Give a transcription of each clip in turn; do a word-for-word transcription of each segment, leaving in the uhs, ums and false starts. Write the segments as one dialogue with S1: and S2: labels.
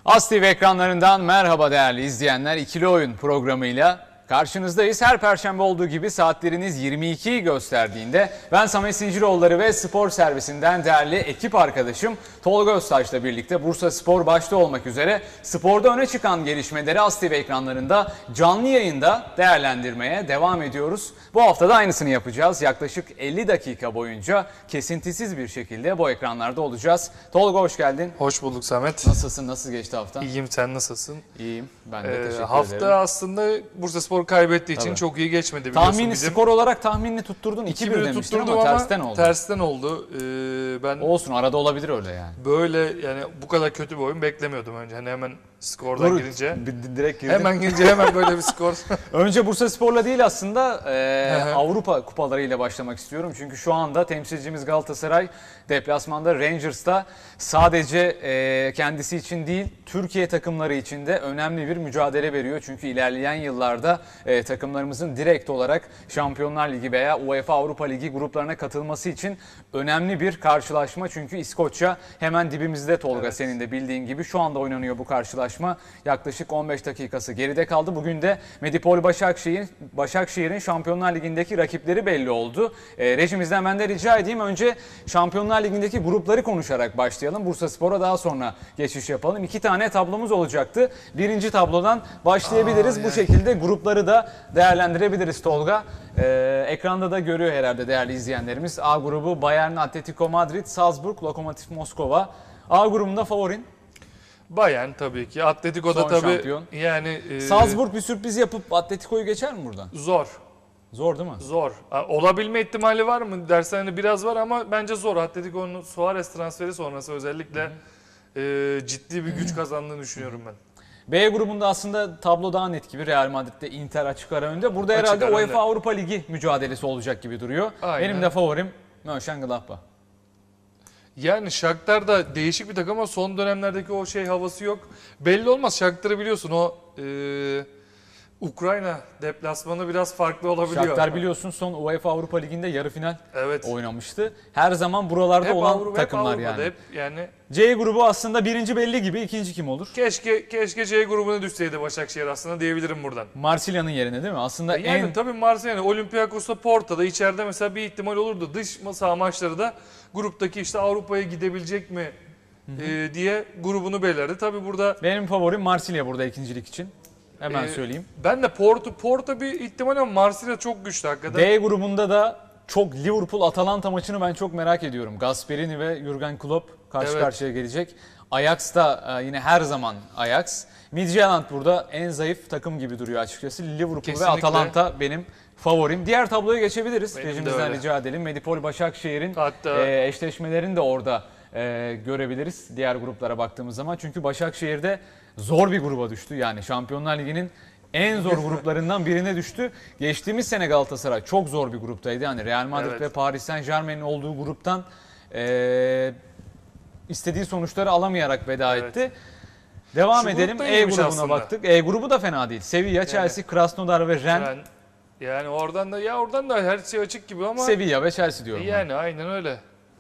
S1: As T V ekranlarından merhaba değerli izleyenler. İkili Oyun programıyla karşınızdayız. Her perşembe olduğu gibi saatleriniz yirmi ikiyi gösterdiğinde ben Samet Zinciroğulları ve spor servisinden değerli ekip arkadaşım Tolga Öztaş'la birlikte Bursa Spor başta olmak üzere sporda öne çıkan gelişmeleri As T V ekranlarında canlı yayında değerlendirmeye devam ediyoruz. Bu hafta da aynısını yapacağız. Yaklaşık elli dakika boyunca kesintisiz bir şekilde bu ekranlarda olacağız. Tolga hoş geldin.
S2: Hoş bulduk Samet.
S1: Nasılsın? Nasıl geçti hafta?
S2: İyiyim, sen nasılsın?
S1: İyiyim. Ben de
S2: Ee,
S1: teşekkür
S2: hafta
S1: ederim.
S2: Hafta aslında Bursa Spor kaybettiği için
S1: Tabii.
S2: çok iyi geçmedi biliyorsun.
S1: Tahmini
S2: Bizim
S1: skor olarak tahminini tutturdun. iki bir demiştin ama, ama tersten oldu.
S2: Tersten oldu. Ee, ben
S1: Olsun, arada olabilir öyle yani.
S2: Böyle yani bu kadar kötü bir oyun beklemiyordum önce. Hani hemen skordan
S1: Dur,
S2: girince.
S1: Direkt girdin.
S2: Hemen girince hemen böyle bir skor.
S1: Önce Bursa Spor'la değil aslında e, Avrupa kupalarıyla başlamak istiyorum. Çünkü şu anda temsilcimiz Galatasaray deplasmanda Rangers'ta sadece e, kendisi için değil Türkiye takımları için de önemli bir mücadele veriyor. Çünkü ilerleyen yıllarda e, takımlarımızın direkt olarak Şampiyonlar Ligi veya UEFA Avrupa Ligi gruplarına katılması için önemli bir karşılaşma. Çünkü İskoçya hemen dibimizde Tolga, evet. Senin de bildiğin gibi şu anda oynanıyor bu karşılaşma. Yaklaşık on beş dakikası geride kaldı. Bugün de Medipol Başakşehir, Başakşehir'in Şampiyonlar Ligi'ndeki rakipleri belli oldu. E, rejimizden ben de rica edeyim önce Şampiyonlar Ligi'ndeki grupları konuşarak başlayalım. Bursa Spor'a daha sonra geçiş yapalım. İki tane tablomuz olacaktı. Birinci tablodan başlayabiliriz. Aa, yani. Bu şekilde grupları da değerlendirebiliriz Tolga. Ee, ekranda da görüyor herhalde değerli izleyenlerimiz. A grubu Bayern, Atletico Madrid, Salzburg, Lokomotiv Moskova. A grubunda favorin?
S2: Bayern tabii ki. Atletico'da
S1: son
S2: tabii
S1: şampiyon.
S2: Yani e...
S1: Salzburg bir sürpriz yapıp Atletico'yu geçer mi buradan?
S2: Zor.
S1: Zor değil mi?
S2: Zor. Olabilme ihtimali var mı dersen hani biraz var ama bence zor. Atletico'nun Suarez transferi sonrası özellikle e, ciddi bir güç kazandığını düşünüyorum ben.
S1: B grubunda aslında tablo daha net gibi. Real Madrid'de Inter açık ara önde. Burada
S2: açık
S1: herhalde
S2: önde.
S1: UEFA Avrupa Ligi mücadelesi olacak gibi duruyor.
S2: Aynen.
S1: Benim de favorim Mönchengladbach.
S2: Yani Shakhtar da değişik bir takım ama son dönemlerdeki o şey havası yok. Belli olmaz. Shakhtar'ı biliyorsun o e, Ukrayna deplasmanı biraz farklı olabiliyor.
S1: Shakhtar biliyorsun son UEFA Avrupa Ligi'nde yarı final
S2: evet.
S1: oynamıştı. Her zaman buralarda
S2: hep
S1: olan
S2: Avrupa,
S1: takımlar
S2: hep
S1: yani.
S2: Hep yani.
S1: C grubu aslında birinci belli gibi, ikinci kim olur?
S2: Keşke keşke C grubuna düşseydi Başakşehir aslında diyebilirim buradan.
S1: Marsilya'nın yerine değil mi? Aslında
S2: yani
S1: en
S2: tabii Marsilya, Olympiakos'ta Porto'da içeride mesela bir ihtimal olurdu. Dış saha maçları da gruptaki işte Avrupa'ya gidebilecek mi e, diye grubunu belirlerdi. Tabii burada
S1: benim favorim Marsilya burada ikincilik için. Hemen
S2: e,
S1: söyleyeyim.
S2: Ben de Porto Porto bir ihtimal ama Marsilya çok güçlü hakikaten.
S1: D grubunda da çok Liverpool-Atalanta maçını ben çok merak ediyorum. Gasperini ve Jurgen Klopp karşı evet. karşıya gelecek. Ajax da yine her zaman Ajax. Midtjylland burada en zayıf takım gibi duruyor açıkçası. Liverpool Kesinlikle. Ve Atalanta benim favorim. Diğer tabloya geçebiliriz. Rejimizden rica edelim. Medipol Başakşehir'in e, eşleşmelerini de orada e, görebiliriz. Diğer gruplara baktığımız zaman. Çünkü Başakşehir'de zor bir gruba düştü. Yani Şampiyonlar Ligi'nin en zor gruplarından birine düştü. Geçtiğimiz sene Galatasaray çok zor bir gruptaydı. Yani Real Madrid evet. ve Paris Saint-Germain'in olduğu gruptan e, istediği sonuçları alamayarak veda evet. etti. Devam Şu edelim. E grubuna aslında. baktık. E grubu da fena değil. Sevilla, Chelsea, yani. Krasnodar ve Rennes. Yani,
S2: yani oradan da ya oradan da her şey açık gibi ama
S1: Sevilla ve Chelsea diyorum.
S2: Yani
S1: ben.
S2: aynen öyle.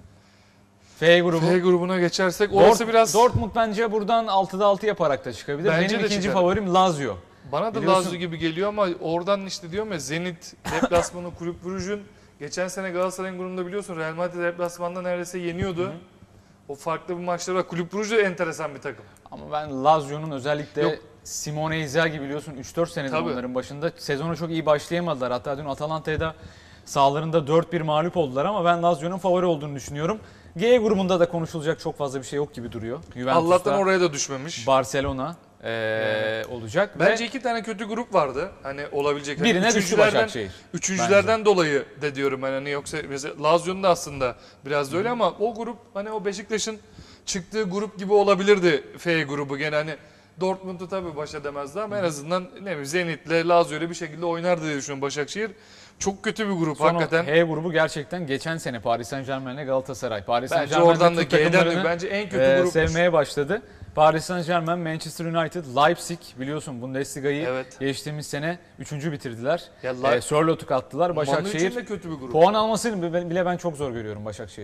S1: F grubu.
S2: F grubuna geçersek orası
S1: Dort,
S2: biraz
S1: Dortmund bence buradan altıda altı yaparak da çıkabilir. Bence Benim ikinci çıkar. favorim Lazio.
S2: Bana da Biliyorsun... Lazio gibi geliyor ama oradan işte diyorum ya Zenit deplasmanı Kulüp Brugge'ün geçen sene Galatasaray'ın grubunda biliyorsun Real Madrid deplasmanda neredeyse yeniyordu. Hı-hı. O farklı bir maçları var. Kulüp Brugge enteresan bir takım.
S1: Ama ben Lazio'nun özellikle Yok. Simone Inzaghi biliyorsun üç dört senedir Tabii. onların başında. Sezonu çok iyi başlayamadılar. Hatta dün Atalanta'ya da sahalarında dört bir mağlup oldular ama ben Lazio'nun favori olduğunu düşünüyorum. G grubunda da konuşulacak çok fazla bir şey yok gibi duruyor.
S2: Allah'tan oraya da düşmemiş.
S1: Barcelona ee, yani. olacak.
S2: Bence
S1: Ve
S2: iki tane kötü grup vardı. Hani olabilecek.
S1: Birine
S2: hani
S1: düştü Başakşehir.
S2: Üçüncülerden bence. dolayı de diyorum ben hani yoksa mesela Lazio'nun da aslında biraz da öyle ama o grup hani o Beşiktaş'ın çıktığı grup gibi olabilirdi F grubu gene hani Dortmund'u tabii baş edemezdi ama en azından ne bileyim Zenit'le Lazio'yla bir şekilde oynardı diye düşünüyorum Başakşehir. Çok kötü bir grup
S1: Sonra
S2: hakikaten.
S1: H grubu gerçekten geçen sene Paris Saint-Germain'le Galatasaray. Paris
S2: Bence
S1: Saint-Germain
S2: oradan da G'den bence en kötü
S1: e,
S2: grupmuş.
S1: sevmeye başladı. Paris Saint-Germain, Manchester United, Leipzig biliyorsun Bundesliga'yı
S2: evet.
S1: geçtiğimiz sene üçüncü bitirdiler.
S2: Ya,
S1: e, Sörlot'u kattılar. Başakşehir
S2: kötü bir grup.
S1: Puan almasını bile ben çok zor görüyorum Başakşehir'in.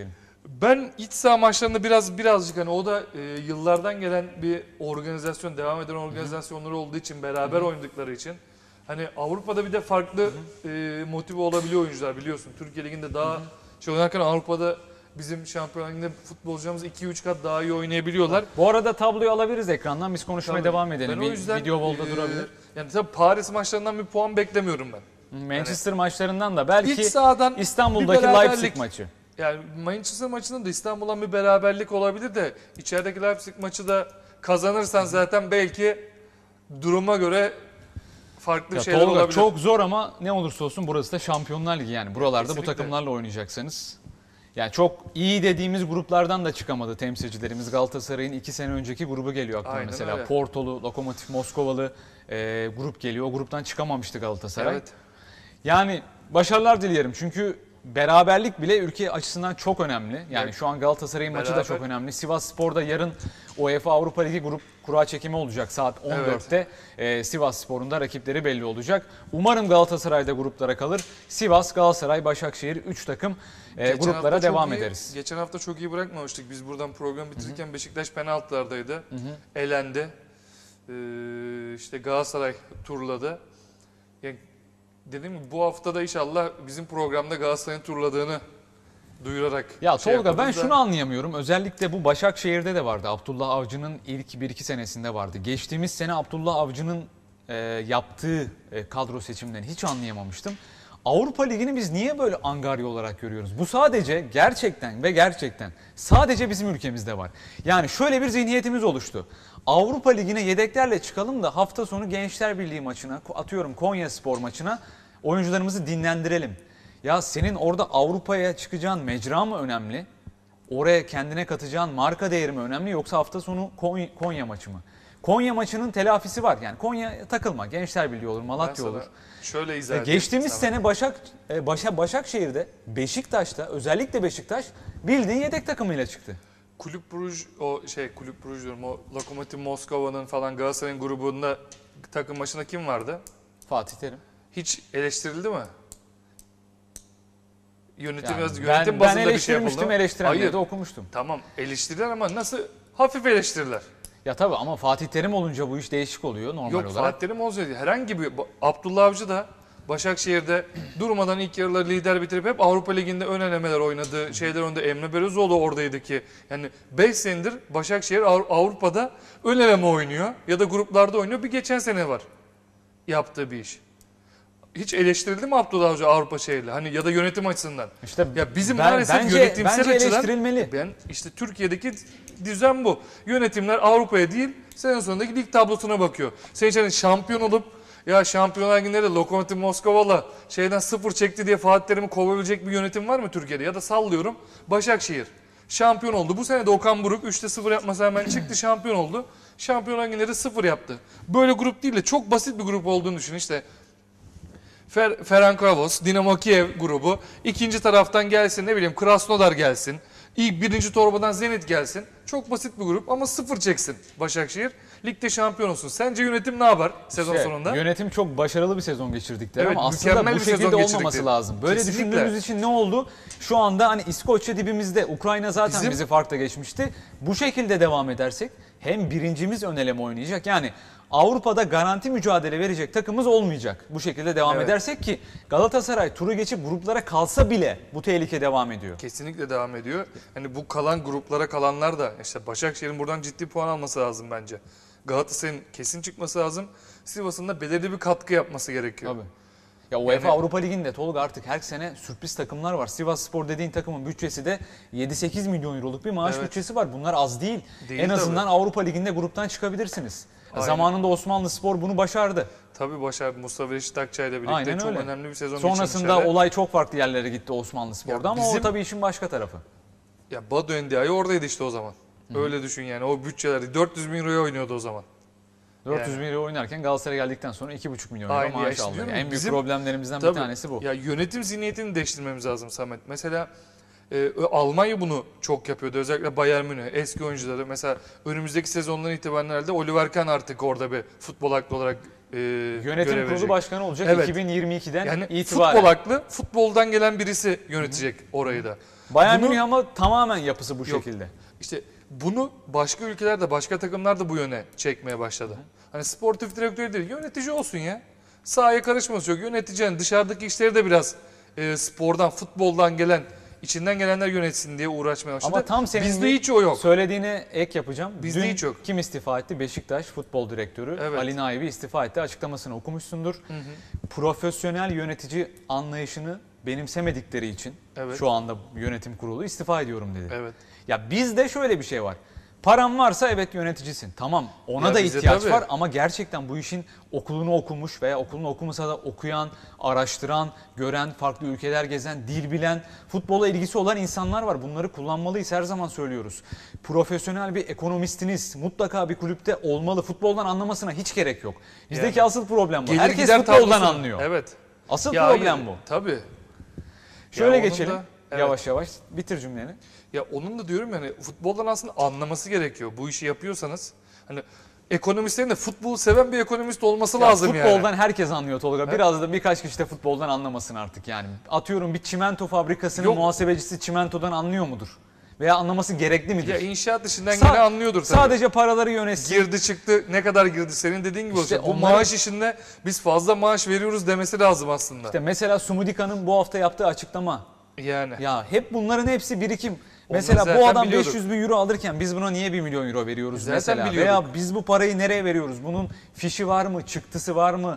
S2: Ben iç saha maçlarında biraz birazcık hani o da e, yıllardan gelen bir organizasyon, devam eden organizasyonları olduğu için, beraber Hı-hı. oynadıkları için hani Avrupa'da bir de farklı e, motive olabiliyor oyuncular, biliyorsun. Türkiye Ligi'nde daha Hı-hı. şey oynarken Avrupa'da bizim Şampiyonlar Ligi'nde futbolcularımız iki üç kat daha iyi oynayabiliyorlar.
S1: Bu arada tabloyu alabiliriz ekrandan, biz konuşmaya
S2: tabii,
S1: devam edelim.
S2: Ben o yüzden,
S1: Video volda
S2: e,
S1: durabilir.
S2: Yani tabii Paris maçlarından bir puan beklemiyorum ben.
S1: Manchester yani, maçlarından da belki İstanbul'daki Leipzig maçı.
S2: Yani Manchester maçında da İstanbul'dan bir beraberlik olabilir de içerideki Leipzig maçı da kazanırsan zaten belki duruma göre farklı
S1: ya
S2: şeyler
S1: Tolga,
S2: olabilir.
S1: Çok zor ama ne olursa olsun burası da Şampiyonlar Ligi yani. Buralarda Kesinlikle. Bu takımlarla oynayacaksınız. Yani çok iyi dediğimiz gruplardan da çıkamadı temsilcilerimiz. Galatasaray'ın iki sene önceki grubu geliyor aklıma
S2: Aynen
S1: mesela.
S2: Öyle.
S1: Portolu, Lokomotiv Moskovalı e, grup geliyor. O gruptan çıkamamıştı Galatasaray.
S2: Evet.
S1: Yani başarılar dilerim çünkü beraberlik bile ülke açısından çok önemli. Yani evet. Şu an Galatasaray'ın maçı da çok önemli. Sivasspor'da yarın UEFA Avrupa Ligi grup kura çekimi olacak saat on dörtte. Evet. Ee, Sivasspor'un da rakipleri belli olacak. Umarım Galatasaray'da gruplara kalır. Sivas, Galatasaray, Başakşehir üç takım e, gruplara devam
S2: iyi,
S1: ederiz.
S2: Geçen hafta çok iyi bırakmamıştık. Biz buradan program bitirirken Hı-hı. Beşiktaş penaltılardaydı. Hı-hı. Elendi. Ee, işte Galatasaray turladı. Yani dedim ki bu hafta da inşallah bizim programda Galatasaray'ın turladığını duyurarak
S1: Ya
S2: şey
S1: Tolga ben
S2: da...
S1: şunu anlayamıyorum. Özellikle bu Başakşehir'de de vardı. Abdullah Avcı'nın ilk bir iki senesinde vardı. Geçtiğimiz sene Abdullah Avcı'nın e, yaptığı e, kadro seçimlerini hiç anlayamamıştım. Avrupa Ligi'ni biz niye böyle angarya olarak görüyoruz? Bu sadece gerçekten ve gerçekten sadece bizim ülkemizde var. Yani şöyle bir zihniyetimiz oluştu. Avrupa Ligi'ne yedeklerle çıkalım da hafta sonu Gençler Birliği maçına, atıyorum Konyaspor maçına oyuncularımızı dinlendirelim. Ya senin orada Avrupa'ya çıkacağın mecra mı önemli? Oraya kendine katacağın marka değeri mi önemli yoksa hafta sonu Konya, Konya maçı mı? Konya maçının telafisi var. Yani Konya takılma. Gençler Birliği olur, Malatya olur.
S2: Şöyle izah edeyim.
S1: Geçtiğimiz sene Başak Başak Başakşehir'de, Beşiktaş'ta, özellikle Beşiktaş bildiğin yedek takımıyla çıktı.
S2: Kulüp Bruj, o şey Kulüp Bruj diyorum, o Lokomotiv Moskova'nın falan Galatasaray'ın grubunda takım başında kim vardı?
S1: Fatih Terim.
S2: Hiç eleştirildi mi? Yönetim,
S1: yani
S2: yönetim
S1: ben,
S2: bazında
S1: ben
S2: bir şey yapıldı.
S1: eleştirmiştim, eleştirenleri de okumuştum.
S2: Tamam eleştiriler ama nasıl hafif eleştiriler.
S1: Ya tabii ama Fatih Terim olunca bu iş değişik oluyor normal
S2: Yok,
S1: olarak.
S2: Yok Fatih Terim olsaydı herhangi bir Abdullah Avcı da Başakşehir'de durmadan ilk yarıları lider bitirip hep Avrupa Ligi'nde ön elemeler oynadığı şeyler önünde. Emre Belözoğlu oradaydı ki yani beş senedir Başakşehir Avrupa'da ön eleme oynuyor ya da gruplarda oynuyor. Bir geçen sene var yaptığı bir iş. Hiç eleştirildi mi Abdullah Avcı Avrupa şehirli? Hani ya da yönetim açısından.
S1: İşte
S2: ya bizim
S1: ben,
S2: maalesef
S1: bence,
S2: yönetimsel
S1: bence
S2: açıdan
S1: eleştirilmeli.
S2: Ben işte Türkiye'deki düzen bu. Yönetimler Avrupa'ya değil, sene sonundaki lig tablosuna bakıyor. Sen için hani şampiyon olup ya Şampiyonlar Ligi'nde de Lokomotiv Moskova'la şeyden sıfır çekti diye Fatih Terim'i kovabilecek bir yönetim var mı Türkiye'de? Ya da sallıyorum Başakşehir şampiyon oldu. Bu sene de Okan Buruk üçte sıfır yapmasa hemen çıktı şampiyon oldu. Şampiyonlar Ligi'nde de sıfır yaptı. Böyle grup değil de çok basit bir grup olduğunu düşün işte. Fer, Ferencvaros, Dinamo Kiev grubu. İkinci taraftan gelsin ne bileyim Krasnodar gelsin. İlk birinci torbadan Zenit gelsin. Çok basit bir grup ama sıfır çeksin Başakşehir. Ligde şampiyon olsun. Sence yönetim ne yapar sezon
S1: işte,
S2: sonunda?
S1: Yönetim çok başarılı bir sezon geçirdikleri
S2: evet,
S1: ama aslında bu şekilde olmaması lazım. Böyle
S2: Kesinlikle.
S1: düşündüğümüz için ne oldu? Şu anda hani İskoçya dibimizde, Ukrayna zaten Bizim... bizi farkla geçmişti. Bu şekilde devam edersek hem birincimiz ön eleme oynayacak. Yani Avrupa'da garanti mücadele verecek takımımız olmayacak. Bu şekilde devam evet. edersek ki Galatasaray turu geçip gruplara kalsa bile bu tehlike devam ediyor.
S2: Kesinlikle devam ediyor. Hani bu kalan gruplara kalanlar da işte Başakşehir'in buradan ciddi puan alması lazım bence. Galatasaray'ın kesin çıkması lazım. Sivas'ın da belirli bir katkı yapması gerekiyor.
S1: Tabii. Ya UEFA yani, Avrupa Ligi'nde Tolga artık her sene sürpriz takımlar var. Sivasspor dediğin takımın bütçesi de yedi sekiz milyon euroluk bir maaş evet. bütçesi var. Bunlar az değil. değil en azından tabii. Avrupa Ligi'nde gruptan çıkabilirsiniz. Aynen. Zamanında Osmanlıspor bunu başardı.
S2: Tabii başardı. Mustafa Reşit Akçay ile birlikte Aynen çok öyle. önemli bir sezon
S1: Sonrasında
S2: geçirmişler.
S1: olay çok farklı yerlere gitti Osmanlıspor'da ama bizim, o tabii işin başka tarafı.
S2: Ya Badu Endiaye oradaydı işte o zaman. Hı. Öyle düşün yani o bütçeleri dört yüz bin euroya oynuyordu o zaman.
S1: dört yüz yani. bin euro oynarken Galatasaray geldikten sonra iki buçuk milyon euro maaş aldı. Yani en büyük bizim, problemlerimizden tabii, bir tanesi bu.
S2: Ya yönetim zihniyetini değiştirmemiz lazım Samet. Mesela e, Almanya bunu çok yapıyordu. Özellikle Bayern Münih eski oyuncuları. Mesela önümüzdeki sezondan itibaren herhalde Oliver Kahn artık orada bir futbol aklı olarak e,
S1: yönetim kurulu başkanı olacak evet. iki bin yirmi ikiden
S2: yani
S1: itibaren.
S2: Futbol aklı futboldan gelen birisi yönetecek Hı-hı. orayı da.
S1: Bayern
S2: bunu,
S1: Münih ama tamamen yapısı bu
S2: Yok.
S1: şekilde.
S2: İşte bunu başka ülkelerde, başka takımlar da bu yöne çekmeye başladı. Hani sportif direktör değil, yönetici olsun ya. Sahaya karışması yok. Yöneteceğin dışarıdaki işleri de biraz e, spordan, futboldan gelen, içinden gelenler yönetsin diye uğraşmaya başladı.
S1: Ama tam senin
S2: Bizde
S1: bir
S2: hiç o yok.
S1: söylediğine ek yapacağım.
S2: Bizde
S1: Dün
S2: hiç yok.
S1: kim istifa etti? Beşiktaş futbol direktörü
S2: Evet.
S1: Ali Naibi istifa etti. Açıklamasını okumuşsundur.
S2: Hı hı.
S1: Profesyonel yönetici anlayışını benimsemedikleri için
S2: Evet.
S1: şu anda yönetim kurulu istifa ediyorum dedi.
S2: Evet.
S1: Ya bizde şöyle bir şey var. Paran varsa evet yöneticisin. Tamam ona
S2: Ya
S1: da
S2: bize
S1: ihtiyaç
S2: tabii.
S1: var ama gerçekten bu işin okulunu okumuş veya okulunu okumasa da okuyan, araştıran, gören, farklı ülkeler gezen, dil bilen, futbola ilgisi olan insanlar var. Bunları kullanmalıyız, her zaman söylüyoruz. Profesyonel bir ekonomistiniz mutlaka bir kulüpte olmalı. Futboldan anlamasına hiç gerek yok. Bizdeki
S2: Yani.
S1: asıl problem bu.
S2: Gelir
S1: Herkes
S2: gider
S1: futboldan
S2: tablosu.
S1: anlıyor.
S2: Evet.
S1: Asıl
S2: Ya
S1: problem
S2: hayır,
S1: bu.
S2: Tabii.
S1: Şöyle
S2: Ya onun
S1: geçelim.
S2: da- evet.
S1: Yavaş yavaş bitir cümleni.
S2: Ya onun da diyorum yani futboldan aslında anlaması gerekiyor. Bu işi yapıyorsanız hani ekonomistlerin de futbolu seven bir ekonomist olması
S1: Ya
S2: lazım yani.
S1: futboldan herkes anlıyor Tolga. Biraz da birkaç kişi de futboldan anlamasın artık yani. Atıyorum bir çimento fabrikasının
S2: Yok.
S1: muhasebecisi çimentodan anlıyor mudur? Veya anlaması gerekli midir?
S2: Ya inşaat işinden
S1: Sa-
S2: gene anlıyordur tabii.
S1: Sadece paraları yönetsin.
S2: Girdi çıktı ne kadar girdi senin dediğin gibi
S1: İşte
S2: olsun. Bu
S1: onları-
S2: maaş işinde biz fazla maaş veriyoruz demesi lazım aslında.
S1: İşte mesela Sumudika'nın bu hafta yaptığı açıklama.
S2: Yani.
S1: Ya hep bunların hepsi birikim. Mesela bu
S2: zaten
S1: adam
S2: biliyorduk.
S1: beş yüz bin euro alırken biz buna niye bir milyon euro veriyoruz
S2: Zaten
S1: mesela?
S2: biliyorduk.
S1: Veya biz bu parayı nereye veriyoruz? Bunun fişi var mı? Çıktısı var mı?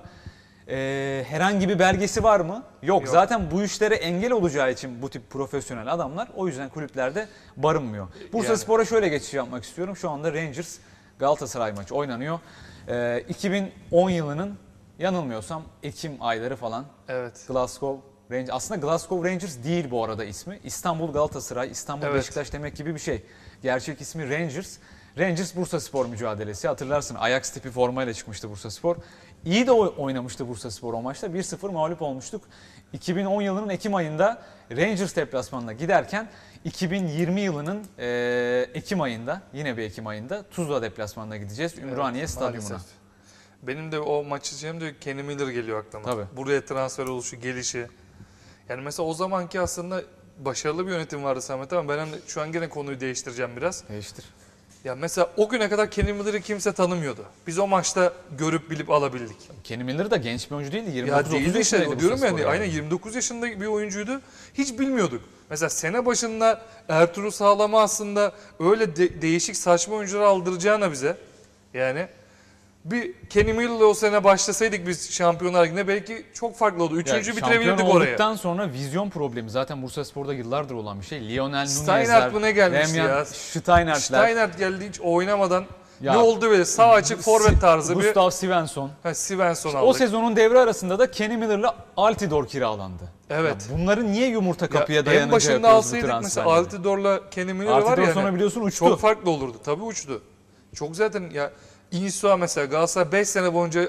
S1: Ee, herhangi bir belgesi var mı? Yok.
S2: Yok.
S1: Zaten bu işlere engel olacağı için bu tip profesyonel adamlar o yüzden kulüplerde barınmıyor. Bursa
S2: Yani.
S1: Spor'a şöyle geçiş yapmak istiyorum. Şu anda Rangers Galatasaray maçı oynanıyor. Ee, iki bin on yılının yanılmıyorsam Ekim ayları falan.
S2: Evet.
S1: Glasgow Rangers. Aslında Glasgow Rangers değil bu arada ismi. İstanbul Galatasaray, İstanbul
S2: Evet.
S1: Beşiktaş demek gibi bir şey. Gerçek ismi Rangers. Rangers Bursaspor mücadelesi. Hatırlarsın Ajax tipi formayla çıkmıştı Bursaspor. İyi de oynamıştı Bursaspor o maçta. bir sıfır mağlup olmuştuk. iki bin on yılının Ekim ayında Rangers deplasmanına giderken iki bin yirmi yılının e, Ekim ayında, yine bir Ekim ayında Tuzla deplasmanına gideceğiz. Ümraniye
S2: Evet,
S1: Stadyumuna.
S2: maalesef. Benim de o maç izleyeceğim Kenny Miller geliyor aklıma.
S1: Tabii.
S2: Buraya transfer oluşu, gelişi. Yani mesela o zamanki aslında başarılı bir yönetim vardı Samet ama ben hani şu an gene konuyu değiştireceğim biraz.
S1: Değiştir.
S2: Ya mesela o güne kadar Kenny Miller'ı kimse tanımıyordu. Biz o maçta görüp bilip alabildik.
S1: Kenny Miller da genç bir oyuncu değildi. yirmi
S2: Ya
S1: dokuz otuz
S2: değildi işte
S1: yaşındaydı
S2: diyorum
S1: Bursaspor
S2: yani aynen yirmi dokuz yaşında bir oyuncuydu. Hiç bilmiyorduk. Mesela sene başında Ertuğrul Sağlam'a aslında öyle de- değişik saçma oyuncular aldıracağına bize yani bir Kenny Miller'la o sene başlasaydık biz Şampiyonlar Ligi'nde belki çok farklı oldu. Üçüncü
S1: Yani
S2: bitirebilirdik
S1: şampiyon
S2: oraya.
S1: olduktan sonra vizyon problemi zaten Bursaspor'da yıllardır olan bir şey. Lionel Nunez'ler,
S2: Steinhardt mı ne gelmişti
S1: Remyan
S2: ya?
S1: Steinhardt'ler.
S2: Steiner geldi hiç oynamadan
S1: Ya,
S2: ne oldu böyle sağ açık forvet tarzı bir
S1: Gustav Svensson.
S2: ha, Svensson
S1: O
S2: aldık.
S1: sezonun devre arasında da Kenny Miller'la Altidore kiralandı.
S2: Evet.
S1: Ya bunların niye yumurta
S2: Ya
S1: kapıya
S2: en
S1: dayanınca
S2: başında
S1: yapıyoruz bu
S2: alsaydık mesela
S1: transferleri?
S2: Altidor'la Kenny Miller var
S1: Altidore
S2: ya.
S1: sonra
S2: hani,
S1: biliyorsun uçtu.
S2: çok farklı olurdu. Tabii uçtu. Çok zaten ya Insua mesela Galatasaray beş sene boyunca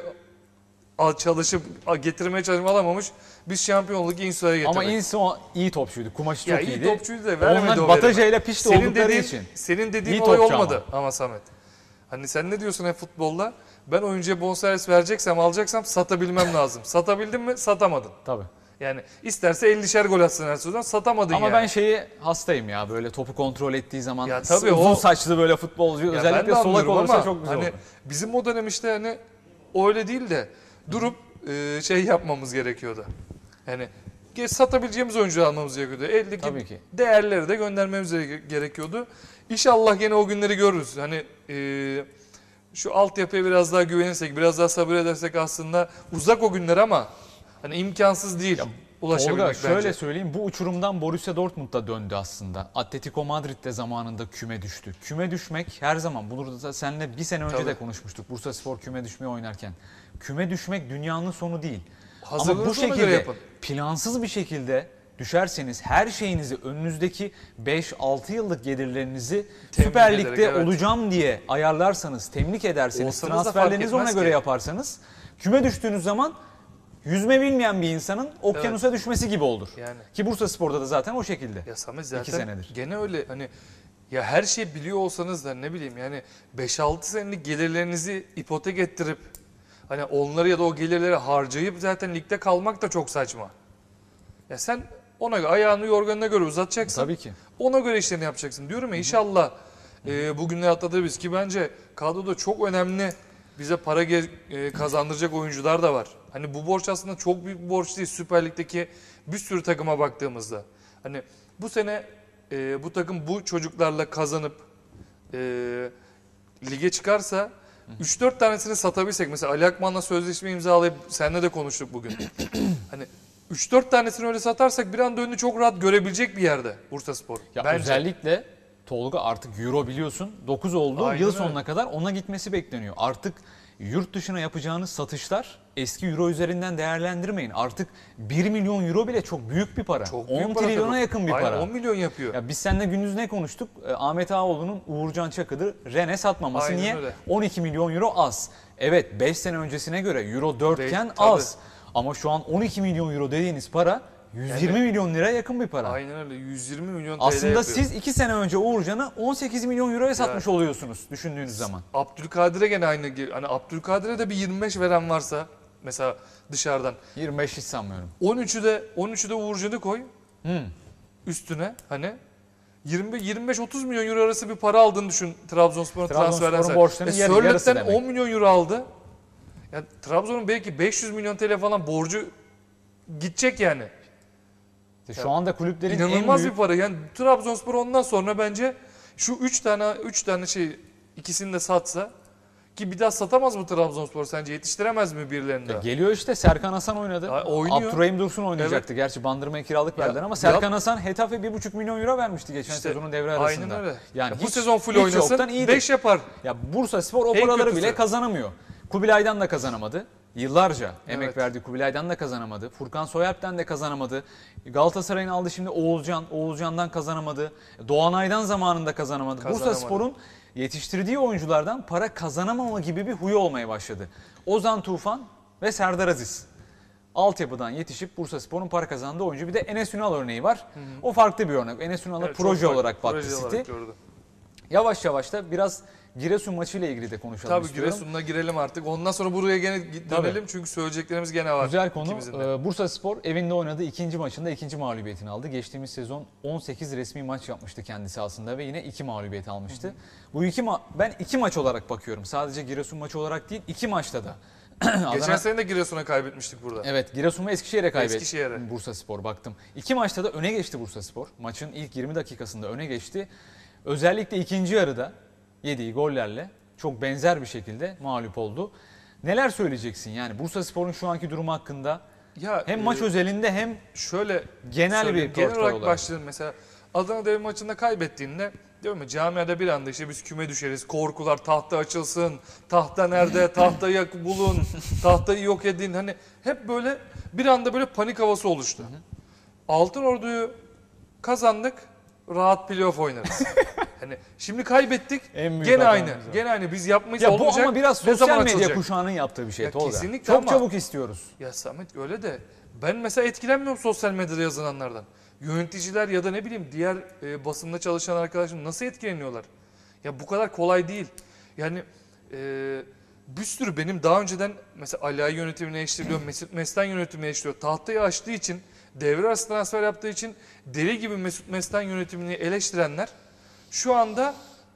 S2: al- çalışıp al- getirmeye çalışıp alamamış. Biz şampiyonluk Insua'ya getirdik.
S1: Ama Inso iyi topçuydu. Kumaşı
S2: ya
S1: çok
S2: iyi
S1: iyiydi.
S2: topçuydu da vermedi
S1: Onlar
S2: o
S1: Bataja
S2: verimi.
S1: ile pişti
S2: Senin
S1: oldukları
S2: dediğin,
S1: için.
S2: Senin dediğin
S1: İyi
S2: olay
S1: topçu
S2: olmadı ama. Samet. Hani sen ne diyorsun hep futbolda? Ben oyuncuya bonservis vereceksem alacaksam satabilmem lazım. Satabildin mi? Satamadın.
S1: Tabii.
S2: Yani isterse ellişer gol atsın her sezon satamadın
S1: Ama
S2: yani.
S1: ben şeyi hastayım ya böyle topu kontrol ettiği zaman
S2: Ya tabii
S1: uzun
S2: o-
S1: saçlı böyle futbolcu
S2: Ya ben
S1: özellikle
S2: de
S1: solak
S2: anlıyorum
S1: olursa
S2: ama
S1: çok güzel
S2: hani
S1: olur.
S2: bizim o dönem işte hani öyle değil de durup e, şey yapmamız gerekiyordu. Yani ge- satabileceğimiz oyuncu almamız gerekiyordu. Eldeki
S1: Tabii ki.
S2: değerleri de göndermemiz ge- gerekiyordu. İnşallah yine o günleri görürüz. Hani e, şu altyapıya biraz daha güvenirsek, biraz daha sabır edersek aslında uzak o günler ama hani imkansız değil ulaşabilmek
S1: Tolga
S2: bence.
S1: şöyle söyleyeyim bu uçurumdan Borussia Dortmund'da döndü aslında. Atletico Madrid'de zamanında küme düştü. Küme düşmek her zaman bunu da seninle bir sene önce
S2: Tabii.
S1: de konuşmuştuk. Bursaspor küme düşmeye oynarken. Küme düşmek dünyanın sonu değil. Ama
S2: Hazırlığınızı
S1: bu
S2: ona göre
S1: şekilde
S2: yapın.
S1: plansız bir şekilde düşerseniz her şeyinizi önünüzdeki beş altı yıllık gelirlerinizi
S2: Temin
S1: Süper
S2: ederek,
S1: Lig'de
S2: evet.
S1: olacağım diye ayarlarsanız, temlik ederseniz,
S2: Olsanız da fark
S1: transferlerinizi ona
S2: etmez
S1: göre
S2: ki.
S1: yaparsanız küme düştüğünüz zaman yüzme bilmeyen bir insanın okyanusa düşmesi gibi olur.
S2: Yani.
S1: Ki Bursaspor'da da zaten o şekilde.
S2: Ya Samet zaten
S1: İki senedir.
S2: gene öyle hani ya her şeyi biliyor olsanız da ne bileyim yani beş altı senelik gelirlerinizi ipotek ettirip hani onları ya da o gelirleri harcayıp zaten ligde kalmak da çok saçma. Ya sen ona göre ayağını yorganına göre uzatacaksın.
S1: Tabii ki.
S2: Ona göre işlerini yapacaksın. Diyorum ya inşallah e, bugünleri atlatırız ki bence kadroda çok önemli bize para ge- e, kazandıracak oyuncular da var. Hani bu borç aslında çok büyük bir borç değil Süper Lig'deki bir sürü takıma baktığımızda. Hani bu sene e, bu takım bu çocuklarla kazanıp e, lige çıkarsa üç dört tanesini satabilsek, mesela Ali Akman'la sözleşme imzalayıp seninle de konuştuk bugün. Hani üç dört tanesini öyle satarsak bir anda önünü çok rahat görebilecek bir yerde Bursaspor.
S1: Ya
S2: bence.
S1: özellikle Tolga artık Euro biliyorsun dokuz oldu.
S2: Aynen
S1: Yıl
S2: öyle.
S1: sonuna kadar ona gitmesi bekleniyor. Artık yurt dışına yapacağınız satışlar eski Euro üzerinden değerlendirmeyin. Artık bir milyon Euro bile çok büyük bir para.
S2: Çok büyük
S1: on
S2: para
S1: trilyona
S2: tabii.
S1: yakın bir
S2: Aynen,
S1: para.
S2: on milyon yapıyor.
S1: Ya biz seninle gündüz ne konuştuk? E, Ahmet Ağaoğlu'nun Uğurcan Çakır'ı Rennes'e satmaması.
S2: Aynen
S1: Niye?
S2: öyle.
S1: on iki milyon Euro az. Evet beş sene öncesine göre Euro dört
S2: Beş-
S1: iken
S2: tabii.
S1: az. Ama şu an on iki milyon Euro dediğiniz para yüz yirmi
S2: Yani-
S1: milyon liraya yakın bir para.
S2: Aynen öyle yüz yirmi milyon T L
S1: Aslında
S2: yapıyor.
S1: siz iki sene önce Uğurcan'ı on sekiz milyon Euro'ya satmış oluyorsunuz düşündüğünüz zaman.
S2: Abdülkadir'e gene aynı. Hani Abdülkadir'e de bir yirmi beş veren varsa mesela dışarıdan.
S1: yirmi beş hiç sanmıyorum.
S2: on üçü de on üçü de Uğurcan'ı koy
S1: Hmm.
S2: üstüne hani yirmi yirmi beş otuz milyon euro arası bir para aldığını düşün Trabzonspor'un
S1: Trabzonspor'un
S2: transferden.
S1: borçlarının
S2: E,
S1: yarı-
S2: Sörlot'ten
S1: yarısı demek.
S2: on milyon euro aldı. Ya Trabzon'un belki beş yüz milyon T L falan borcu gidecek yani.
S1: İşte şu anda kulüplerin
S2: İnanılmaz
S1: en büyük...
S2: bir para. Yani Trabzonspor ondan sonra bence şu üç tane üç tane şey ikisini de satsa ki bir daha satamaz mı Trabzonspor sence? Yetiştiremez mi birilerini daha?
S1: Geliyor işte Serkan Hasan oynadı.
S2: Ya, oynuyor.
S1: Abdurrahim Dursun oynayacaktı. Gerçi Bandırma'ya kiralık
S2: Ya,
S1: verdiler ama Serkan
S2: ya-
S1: Hasan Hetafe bir buçuk milyon euro vermişti geçen
S2: İşte,
S1: sezonun devre arasında.
S2: Aynen öyle.
S1: Yani
S2: Ya bu
S1: hiç-
S2: sezon full
S1: hiç
S2: oynasın
S1: yoktan iyidir.
S2: beş yapar.
S1: Ya Bursaspor o
S2: En
S1: paraları
S2: kötüsü.
S1: bile kazanamıyor. Kubilay'dan da kazanamadı. Yıllarca emek
S2: Evet.
S1: verdiği Kubilay'dan da kazanamadı. Furkan Soyalp'ten de kazanamadı. Galatasaray'ın aldı şimdi Oğulcan. Oğulcan'dan kazanamadı. Doğanay'dan zamanında kazanamadı.
S2: Kazanamadı.
S1: Bursaspor'un yetiştirdiği oyunculardan para kazanamama gibi bir huyu olmaya başladı. Ozan Tufan ve Serdar Aziz. Altyapıdan yetişip Bursaspor'un para kazandığı oyuncu. Bir de Enes Ünal örneği var. O farklı bir örnek. Enes Ünal'a
S2: Evet, çok
S1: proje
S2: farklı.
S1: olarak baktı
S2: Proje
S1: City.
S2: olarak gördü.
S1: Yavaş yavaş da biraz Giresun maçıyla ilgili de konuşalım
S2: Tabii
S1: istiyorum.
S2: Giresun'una girelim artık. Ondan sonra buraya gene dönelim çünkü söyleyeceklerimiz gene var.
S1: Güzel konu.
S2: ikimizin de.
S1: Ee, Bursaspor evinde oynadığı ikinci maçında ikinci mağlubiyetini aldı. Geçtiğimiz sezon on sekiz resmi maç yapmıştı kendisi aslında ve yine iki mağlubiyet almıştı. Bu iki ma- ben iki maç olarak bakıyorum. Sadece Giresun maçı olarak değil, iki maçta da.
S2: Geçen
S1: Adana-
S2: sene de Giresun'a kaybetmiştik burada.
S1: Evet, Giresun ve Eskişehir'e kaybetti.
S2: Eskişehir'e.
S1: Bursaspor baktım. İki maçta da öne geçti Bursaspor. Maçın ilk yirmi dakikasında öne geçti. Özellikle ikinci yarıda yediği gollerle çok benzer bir şekilde mağlup oldu. Neler söyleyeceksin yani Bursaspor'un şu anki durumu hakkında?
S2: Ya
S1: Hem
S2: e,
S1: maç özelinde hem
S2: şöyle
S1: genel
S2: söyleyeyim.
S1: bir
S2: genel
S1: portföy
S2: olarak
S1: olarak.
S2: başlayalım. Mesela Adana Demir maçında kaybettiğinde diyorum ya camiada bir anda işte biz küme düşeriz. Korkular tahta açılsın. Tahta nerede? Tahtayı bulun. Tahtayı yok edin. Hani hep böyle bir anda böyle panik havası oluştu. Altınordu'yu kazandık. Rahat playoff oynarız. Hani şimdi kaybettik.
S1: En büyük
S2: Gene aynı.
S1: hatamız o.
S2: Gene aynı. Biz yapmayız
S1: Ya bu
S2: olmayacak.
S1: ama biraz
S2: Ne
S1: sosyal
S2: zaman
S1: medya
S2: açılacak?
S1: kuşağının yaptığı bir şey
S2: Ya
S1: Tolga.
S2: kesinlikle
S1: Çok
S2: ama-
S1: çabuk istiyoruz.
S2: Ya Samet öyle de ben mesela etkilenmiyorum sosyal medyada yazılanlardan. Yöneticiler ya da ne bileyim diğer e, basında çalışan arkadaşım nasıl etkileniyorlar? Ya bu kadar kolay değil. Yani e, bir sürü benim daha önceden mesela Ali Ay yönetimini eleştiriliyor, Mesut Mestan yönetimini eleştiriyor. Tahtayı açtığı için, devre arası transfer yaptığı için deli gibi Mesut Mestan yönetimini eleştirenler şu anda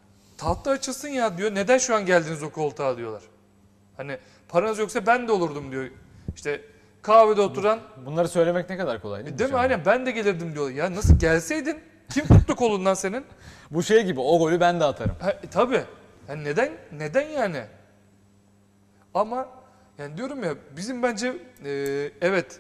S2: tahta açılsın ya diyor. Neden şu an geldiniz o koltuğa diyorlar. Hani paranız yoksa ben de olurdum diyor. İşte kahvede oturan
S1: Bunları söylemek ne kadar kolay değil mi?
S2: değil mi?
S1: şu an?
S2: Aynen ben de gelirdim diyor. Ya nasıl gelseydin kim tuttu kolundan senin?
S1: Bu şey gibi o golü ben de atarım.
S2: Ha, e, tabii. Yani neden neden yani? Ama yani diyorum ya bizim bence e, evet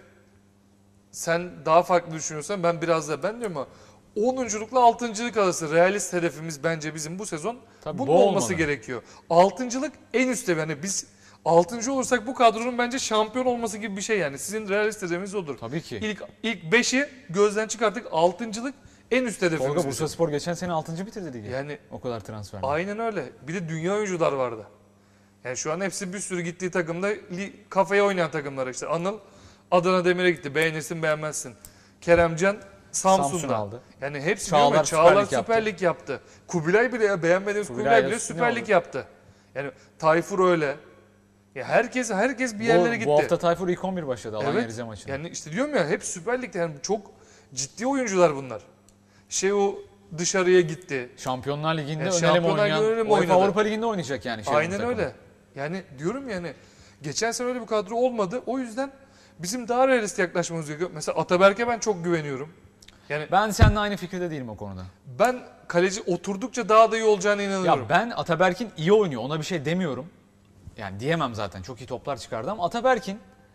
S2: sen daha farklı düşünüyorsan ben biraz da ben diyorum ama onunculukla altıncılık arası realist hedefimiz bence bizim bu sezon
S1: Tabii,
S2: bunun
S1: bu
S2: olması
S1: olmalı.
S2: gerekiyor. Altıncılık en üst seviye. Yani biz altıncı olursak bu kadronun bence şampiyon olması gibi bir şey yani. Sizin realist hedefiniz odur.
S1: Tabii ki.
S2: İlk ilk beşi gözden çıkarttık. Altıncılık en üst hedefimiz
S1: Tolga
S2: bizim.
S1: Bursaspor geçen sene altıncı bitirdi ligi.
S2: Yani
S1: O kadar transfer.
S2: aynen öyle. Bir de dünya oyuncular vardı. Yani şu an hepsi bir sürü gittiği takımda li- kafaya oynayan takımlar işte. Anıl Adana Demir'e gitti. Beğenirsin beğenmezsin. Keremcan Samsun'da.
S1: Samsun aldı.
S2: Yani hepsi
S1: Çağlar
S2: diyorum ya,
S1: Süper
S2: Çağlar
S1: Lig yaptı.
S2: Süper Lig yaptı. Kubilay bile ya beğenmediğimiz
S1: Kubilay
S2: Kubilay
S1: da
S2: bile
S1: üstüne
S2: Süper
S1: oldu.
S2: Lig yaptı. Yani Tayfur öyle. Ya herkes herkes bir
S1: Bu,
S2: yerlere gitti.
S1: bu hafta Tayfur ilk on bir başladı Alanya
S2: Evet.
S1: Rize maçında.
S2: Yani işte diyorum ya hep Süper Lig'de yani çok ciddi oyuncular bunlar. Şey o dışarıya gitti.
S1: Şampiyonlar Ligi'nde
S2: Yani
S1: önelem
S2: Şampiyonlar
S1: oynayan,
S2: Ligi'nde mi
S1: UEFA
S2: oynadı?
S1: Avrupa Ligi'nde oynayacak yani. Şey
S2: Aynen öyle. Yani diyorum yani geçen sene öyle bir kadro olmadı. O yüzden bizim daha realist yaklaşmamız gerekiyor. Mesela Ataberk'e ben çok güveniyorum. Yani
S1: Ben seninle aynı fikirde değilim o konuda.
S2: ben kaleci oturdukça daha da iyi olacağına inanıyorum.
S1: Ya ben Ataberk'in iyi oynuyor, ona bir şey demiyorum. Yani diyemem zaten, çok iyi toplar çıkardı ama Ataberk'in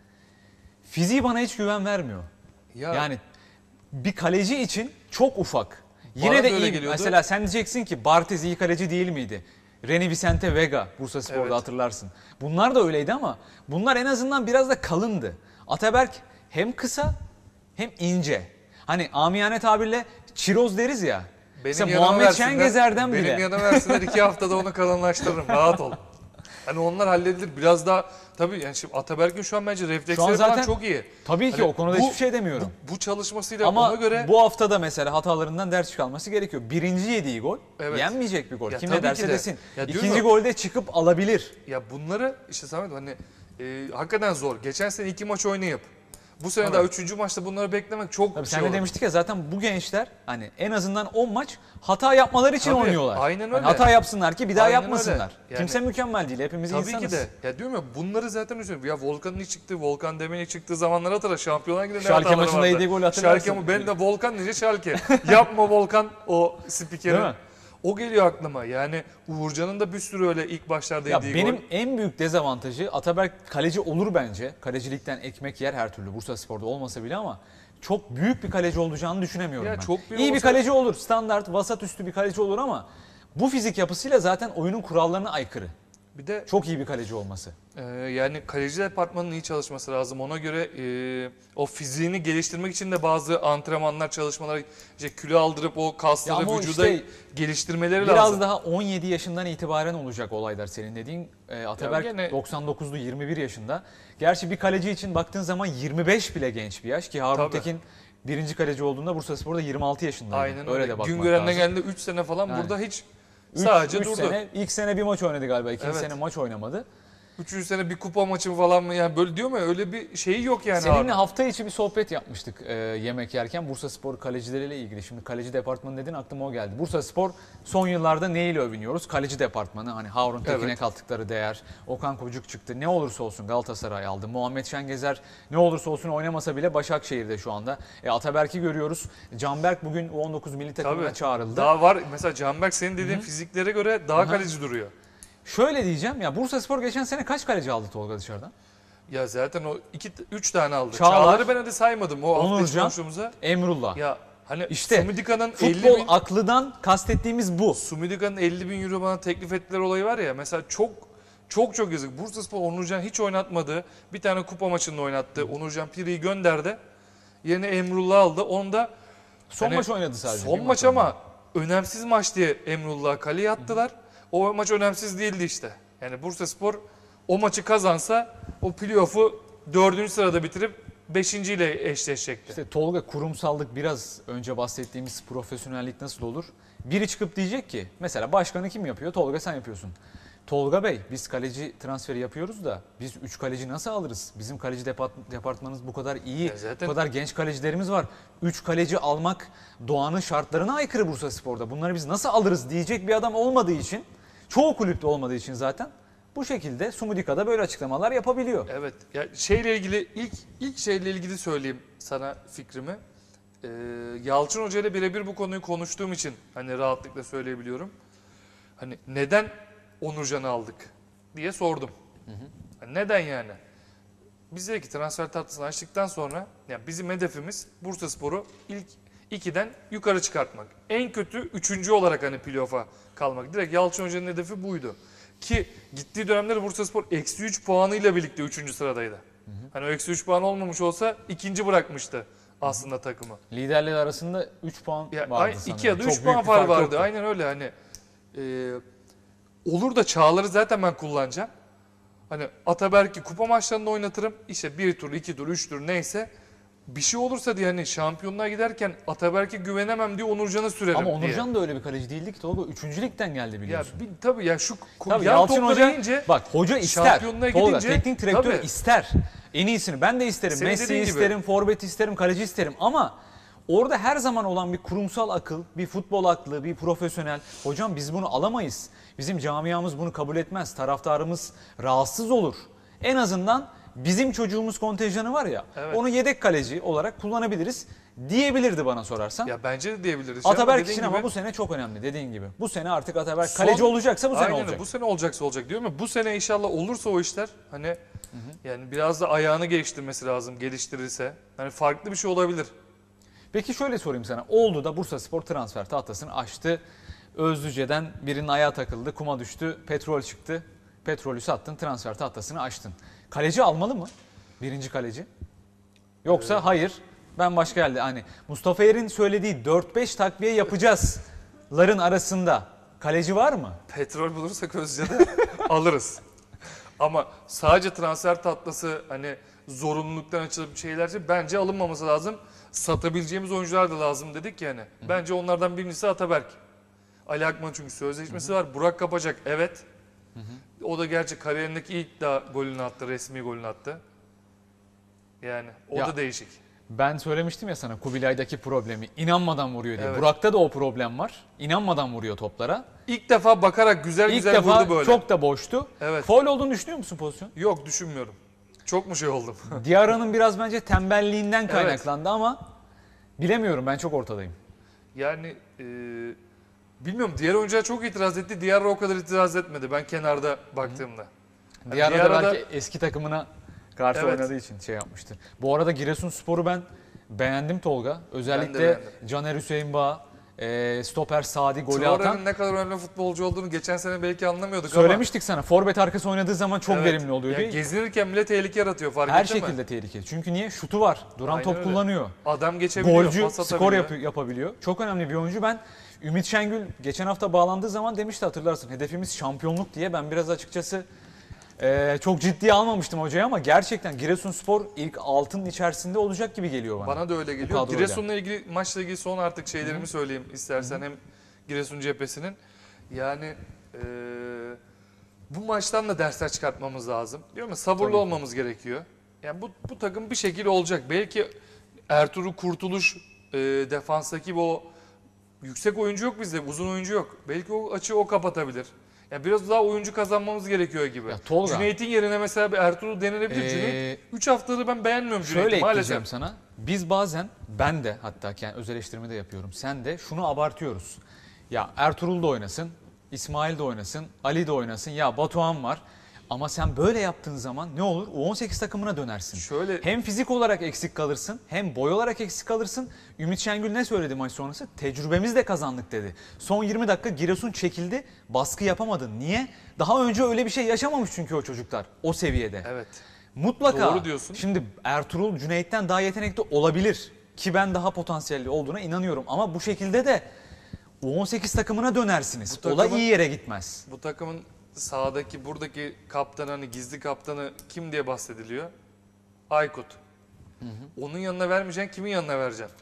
S1: fiziği bana hiç güven vermiyor.
S2: Ya,
S1: Yani bir kaleci için çok ufak.
S2: Bana
S1: Yine
S2: da
S1: de
S2: öyle
S1: iyi.
S2: geliyordu.
S1: Mesela sen diyeceksin ki Barthez iyi kaleci değil miydi? Reni Vicente Vega Bursaspor'da
S2: Evet.
S1: hatırlarsın. Bunlar da öyleydi ama bunlar en azından biraz da kalındı. Ataberk hem kısa hem ince. Hani amiyane tabirle çiroz deriz ya.
S2: benim
S1: Mesela
S2: yanıma
S1: Muhammed
S2: versinler,
S1: Şengezer'den
S2: benim
S1: bile.
S2: Benim yanıma versinler iki haftada onu kalınlaştırırım. Rahat ol. Hani onlar halledilir. Biraz daha tabii yani şimdi Ataberk'in şu an bence
S1: Şu an
S2: refleksleri
S1: zaten
S2: falan çok iyi.
S1: tabii ki
S2: Hani
S1: o konuda
S2: bu-
S1: hiçbir şey demiyorum.
S2: Bu, bu çalışmasıyla
S1: Ama
S2: ona göre
S1: bu hafta da mesela hatalarından ders çıkarması gerekiyor. Birinci yediği gol
S2: Evet.
S1: yenmeyecek bir gol.
S2: Ya
S1: Kim
S2: tabii
S1: ne derse
S2: ki de.
S1: desin.
S2: Ya diyorum
S1: İkinci
S2: ya-
S1: golde çıkıp alabilir.
S2: ya bunları işte Samet hani e, hakikaten zor. Geçen sene iki maç oynayıp bu sene
S1: Tabii.
S2: daha üçüncü maçta bunları beklemek çok
S1: Tabii
S2: şey
S1: sen de
S2: olur.
S1: demiştik ya zaten bu gençler hani en azından on maç hata yapmaları için
S2: Tabii,
S1: oynuyorlar.
S2: aynen
S1: Hani
S2: öyle.
S1: hata yapsınlar ki bir daha
S2: Aynen
S1: yapmasınlar.
S2: öyle. Yani-
S1: Kimse mükemmel değil. Hepimiz
S2: Tabii
S1: insanız.
S2: ki de. Ya diyorum ya bunları zaten üzüyorum. Ya Volkan'ın ilk çıktığı, Volkan Demir'in ilk çıktığı zamanları hatırla. Şampiyonlar Ligi'nde ne
S1: Schalke
S2: hataları
S1: maçında
S2: vardı.
S1: yediği golü hatırlarsın.
S2: Schalke mı? Ben de Volkan diyince Schalke. Yapma Volkan o spikeri.
S1: Değil mi?
S2: O geliyor aklıma. Yani Uğurcan'ın da bir sürü öyle ilk başlarda
S1: Ya
S2: yediği
S1: benim
S2: gol.
S1: en büyük dezavantajı Ataberk kaleci olur bence. Kalecilikten ekmek yer her türlü. Bursaspor'da olmasa bile ama çok büyük bir kaleci olacağını düşünemiyorum
S2: Ya
S1: ben.
S2: çok büyük
S1: İyi bir
S2: olsa-
S1: kaleci olur. Standart, vasat üstü bir kaleci olur ama bu fizik yapısıyla zaten oyunun kurallarına aykırı.
S2: Bir de
S1: Çok iyi bir kaleci olması.
S2: Ee, yani kaleci departmanının iyi çalışması lazım. Ona göre e, o fiziğini geliştirmek için de bazı antrenmanlar, çalışmalar, işte kilo aldırıp o
S1: Ya
S2: kasları
S1: ama
S2: vücuda
S1: işte
S2: geliştirmeleri
S1: Biraz
S2: lazım.
S1: daha on yedi yaşından itibaren olacak olaylar senin dediğin. E, Ataberk
S2: Ya gene-
S1: doksan dokuzlu yirmi bir yaşında. Gerçi bir kaleci için baktığın zaman yirmi beş bile genç bir yaş ki Harun
S2: Tabii.
S1: Tekin birinci kaleci olduğunda Bursaspor'da yirmi altı yaşındaydı.
S2: Aynen öyle.
S1: öyle de bakmak
S2: Güngören'de
S1: lazım.
S2: geldi üç sene falan
S1: Yani.
S2: burada hiç
S1: Üç-
S2: sadece
S1: üç
S2: durdu.
S1: Sene, ilk sene bir maç oynadı galiba. İkinci
S2: Evet.
S1: sene maç oynamadı.
S2: Üçüncü sene bir kupa maçı mı falan mı yani böyle diyor mu ya, öyle bir şeyi yok yani.
S1: Seninle
S2: Harun.
S1: hafta içi bir sohbet yapmıştık e, yemek yerken Bursaspor kalecileriyle ilgili. Şimdi kaleci departmanı dedin aklıma o geldi. Bursaspor son yıllarda neyle övünüyoruz? Kaleci departmanı. Hani Harun Tekin'e
S2: Evet.
S1: kattıkları değer. Okan Kocuk çıktı. Ne olursa olsun Galatasaray aldı. Muhammed Şengezer ne olursa olsun oynamasa bile Başakşehir'de şu anda. E, Ataberk'i görüyoruz. Canberk bugün U on dokuz milli takımına
S2: Tabii.
S1: çağrıldı.
S2: Daha var mesela Canberk senin dediğin fiziklere göre daha
S1: Hı-hı.
S2: kaleci duruyor.
S1: Şöyle diyeceğim ya Bursaspor geçen sene kaç kaleci aldı Tolga dışarıdan?
S2: Ya zaten o iki üç tane aldı.
S1: Çağlar,
S2: Çağlar'ı ben hadi saymadım o hafta içi
S1: Onurcan,
S2: konuştuğumuzda.
S1: Emrullah.
S2: Ya hani
S1: İşte
S2: Sumidika'nın elli
S1: Futbol
S2: bin
S1: aklıdan kastettiğimiz bu.
S2: Sumidika'nın elli bin euro bana teklif ettiler olayı var ya mesela çok çok çok yazık. Bursaspor Onurcan hiç oynatmadı. Bir tane kupa maçında oynattı. Onurcan Piri'yi gönderdi. Yerine Emrullah aldı. Onu da
S1: Son
S2: hani
S1: maç oynadı sadece.
S2: son
S1: bir
S2: maç
S1: oynadı.
S2: ama önemsiz maç diye Emrullah'ı kaleye attılar. O maç önemsiz değildi işte. Yani Bursaspor o maçı kazansa o playoff'u dördüncü sırada bitirip beşinci ile eşleşecekti.
S1: İşte Tolga kurumsallık biraz önce bahsettiğimiz profesyonellik nasıl olur? Biri çıkıp diyecek ki mesela başkanı kim yapıyor? Tolga sen yapıyorsun. Tolga Bey biz kaleci transferi yapıyoruz da biz üç kaleci nasıl alırız? Bizim kaleci depart- departmanımız bu kadar iyi,
S2: Ya zaten-
S1: bu kadar genç kalecilerimiz var. üç kaleci almak doğanın şartlarına aykırı Bursaspor'da. Bunları biz nasıl alırız diyecek bir adam olmadığı için, çoğu kulüpte olmadığı için zaten bu şekilde Sumudika'da böyle açıklamalar yapabiliyor.
S2: Evet. Ya şeyle ilgili ilk ilk şeyle ilgili söyleyeyim sana fikrimi. Ee, Yalçın Hoca ile birebir bu konuyu konuştuğum için hani rahatlıkla söyleyebiliyorum. Hani neden Onurcan'ı aldık diye sordum. Hani neden yani? Biz dedik ki transfer tatlısını açtıktan sonra yani bizim hedefimiz Bursaspor'u ilk ikiden yukarı çıkartmak. En kötü üçüncü olarak hani playoff'a kalmak. Direkt Yalçın Hoca'nın hedefi buydu. Ki gittiği dönemde Bursaspor eksi üç puanıyla birlikte üçüncü sıradaydı. Hı hı. Hani o eksi üç puan olmamış olsa ikinci bırakmıştı aslında takımı.
S1: Liderler arasında üç puan
S2: Ya,
S1: vardı
S2: ay,
S1: sanırım.
S2: iki ya da
S1: Çok
S2: üç
S1: büyük
S2: puan
S1: bir
S2: fark
S1: fark
S2: vardı.
S1: yoktu.
S2: Aynen öyle hani. E, olur da Çağlar'ı zaten ben kullanacağım. Hani Ataberk'i kupa maçlarında oynatırım. İşte bir tur, iki tur, üç tur neyse. Bir şey olursa diye hani şampiyonluğa giderken Ataberk'e güvenemem diye Onurcan'ı sürerim
S1: Ama
S2: diye.
S1: Onurcan da öyle bir kaleci değildi ki Tolga. Üçüncü ligden geldi
S2: Ya
S1: biliyorsun.
S2: bir, tabii ya şu
S1: Tabii
S2: yan
S1: Yalçın
S2: topları
S1: Hoca,
S2: yiyince
S1: bak hoca ister.
S2: şampiyonluğa
S1: Tolga,
S2: gidince-
S1: teknik direktör
S2: tabii.
S1: ister. En iyisini ben de isterim.
S2: Senin
S1: Messi
S2: dediğin gibi.
S1: isterim, forvet isterim, kaleci isterim ama Orada her zaman olan bir kurumsal akıl, bir futbol aklı, bir profesyonel. Hocam biz bunu alamayız. Bizim camiamız bunu kabul etmez. Taraftarımız rahatsız olur. En azından bizim çocuğumuz kontenjanı var ya,
S2: Evet.
S1: onu yedek kaleci olarak kullanabiliriz diyebilirdi bana sorarsan.
S2: Ya bence de diyebiliriz.
S1: Ataberk
S2: Dediğin
S1: için
S2: gibi-
S1: ama bu sene çok önemli dediğin gibi. Bu sene artık Ataberk
S2: Son-
S1: kaleci olacaksa bu sene
S2: Aynen,
S1: olacak.
S2: bu sene olacaksa olacak diyorum ya. Bu sene inşallah olursa o işler hani yani biraz da ayağını geliştirmesi lazım, geliştirirse. Hani farklı bir şey olabilir.
S1: Peki şöyle sorayım sana. Oldu da Bursaspor transfer tahtasını açtı. Özlüce'den birinin ayağı takıldı, kuma düştü, petrol çıktı. Petrolü sattın, transfer tahtasını açtın. Kaleci almalı mı? Birinci kaleci. Yoksa
S2: Evet.
S1: hayır ben başka yerde. Hani Mustafa Er'in söylediği dört beş takviye yapacağızların arasında kaleci var mı?
S2: Petrol bulursak Özce'de alırız. Ama sadece transfer tatlası hani zorunluluktan açılıp şeylerce bence alınmaması lazım. Satabileceğimiz oyuncular da lazım dedik yani. Bence onlardan birincisi Ataberk. Ali Akman çünkü sözleşmesi var. Burak Kapacak evet. Hı hı. O da gerçi kariyerindeki ilk daha golünü attı, resmi golünü attı. Yani o
S1: Ya,
S2: da değişik.
S1: Ben söylemiştim ya sana Kubilay'daki problemi. İnanmadan vuruyor diye.
S2: Evet.
S1: Burak'ta da o problem var. İnanmadan vuruyor toplara.
S2: İlk defa bakarak güzel
S1: İlk
S2: güzel
S1: defa
S2: vurdu böyle.
S1: çok da boştu.
S2: Evet.
S1: Faul olduğunu düşünüyor musun pozisyon?
S2: Yok düşünmüyorum. Çok mu şey oldum?
S1: Diarra'nın biraz bence tembelliğinden kaynaklandı ama bilemiyorum, ben çok ortadayım.
S2: Yani e, bilmiyorum, diğer oyuncular çok itiraz etti. Diarra o kadar itiraz etmedi ben kenarda baktığımda. Hani
S1: Diarra da
S2: Diarra da-
S1: belki eski takımına karşı
S2: Evet.
S1: oynadığı için şey yapmıştır. Bu arada Giresunspor'u ben beğendim Tolga. Özellikle
S2: beğendim.
S1: Caner Hüseyin Bağ, e, stoper Sadi golü atan.
S2: Traore'nin ne kadar önemli futbolcu olduğunu geçen sene belki anlamıyorduk
S1: Söylemiştik sana. Forvet arkası oynadığı zaman çok
S2: ama evet,
S1: verimli oluyor
S2: ya
S1: diye.
S2: gezinirken bile tehlike yaratıyor, fark
S1: Her
S2: ettin mi?
S1: şekilde tehlikeli. Çünkü niye? Şutu var. Duran
S2: Aynen
S1: top
S2: öyle.
S1: kullanıyor.
S2: Adam geçebiliyor,
S1: Golcü,
S2: pas
S1: skor
S2: atabiliyor.
S1: yapı- yapabiliyor. Çok önemli bir oyuncu. Ben Ümit Şengül geçen hafta bağlandığı zaman demişti, hatırlarsın. Hedefimiz şampiyonluk diye. Ben biraz açıkçası e, çok ciddiye almamıştım hocayı ama gerçekten Giresunspor ilk altının içerisinde olacak gibi geliyor bana.
S2: Bana da öyle
S1: Bu
S2: geliyor.
S1: kadroyla.
S2: Giresun'la ilgili, maçla ilgili son artık şeylerimi söyleyeyim istersen. Hem Giresun cephesinin. Yani e, bu maçtan da dersler çıkartmamız lazım. Diyor mu? Sabırlı
S1: Tabii.
S2: olmamız gerekiyor. Yani bu, bu takım bir şekilde olacak. Belki Ertuğrul Kurtuluş e, defanstaki o yüksek oyuncu yok bizde. Uzun oyuncu yok. Belki o açığı o kapatabilir. Yani biraz daha oyuncu kazanmamız gerekiyor gibi.
S1: Ya Tolga,
S2: Cüneyt'in yerine mesela bir Ertuğrul denilebilir.
S1: Ee,
S2: Cüneyt üç haftadır ben beğenmiyorum
S1: şöyle
S2: Cüneyt'i
S1: ekleyeceğim
S2: maalesef.
S1: sana. Biz bazen, ben de hatta kendi öz eleştirimi de yapıyorum. Sen de şunu abartıyoruz. Ya Ertuğrul da oynasın, İsmail de oynasın, Ali de oynasın. Ya Batuhan var. Ama sen böyle yaptığın zaman ne olur? U on sekiz takımına dönersin.
S2: Şöyle
S1: Hem fizik olarak eksik kalırsın, hem boy olarak eksik kalırsın. Ümit Şengül ne söyledi maç sonrası? Tecrübemizle kazandık dedi. Son yirmi dakika Giresun çekildi, baskı yapamadın. Niye? Daha önce öyle bir şey yaşamamış çünkü o çocuklar o seviyede.
S2: evet.
S1: Mutlaka.
S2: Doğru diyorsun.
S1: Şimdi Ertuğrul Cüneyt'ten daha yetenekli olabilir. Ki ben daha potansiyelli olduğuna inanıyorum. Ama bu şekilde de U on sekiz takımına dönersiniz.
S2: Bu takımın-
S1: Olay iyi yere gitmez.
S2: Bu takımın sahadaki buradaki kaptanı, hani gizli kaptanı kim diye bahsediliyor? Aykut. Onun yanına vermeyeceksin, kimin yanına vereceksin?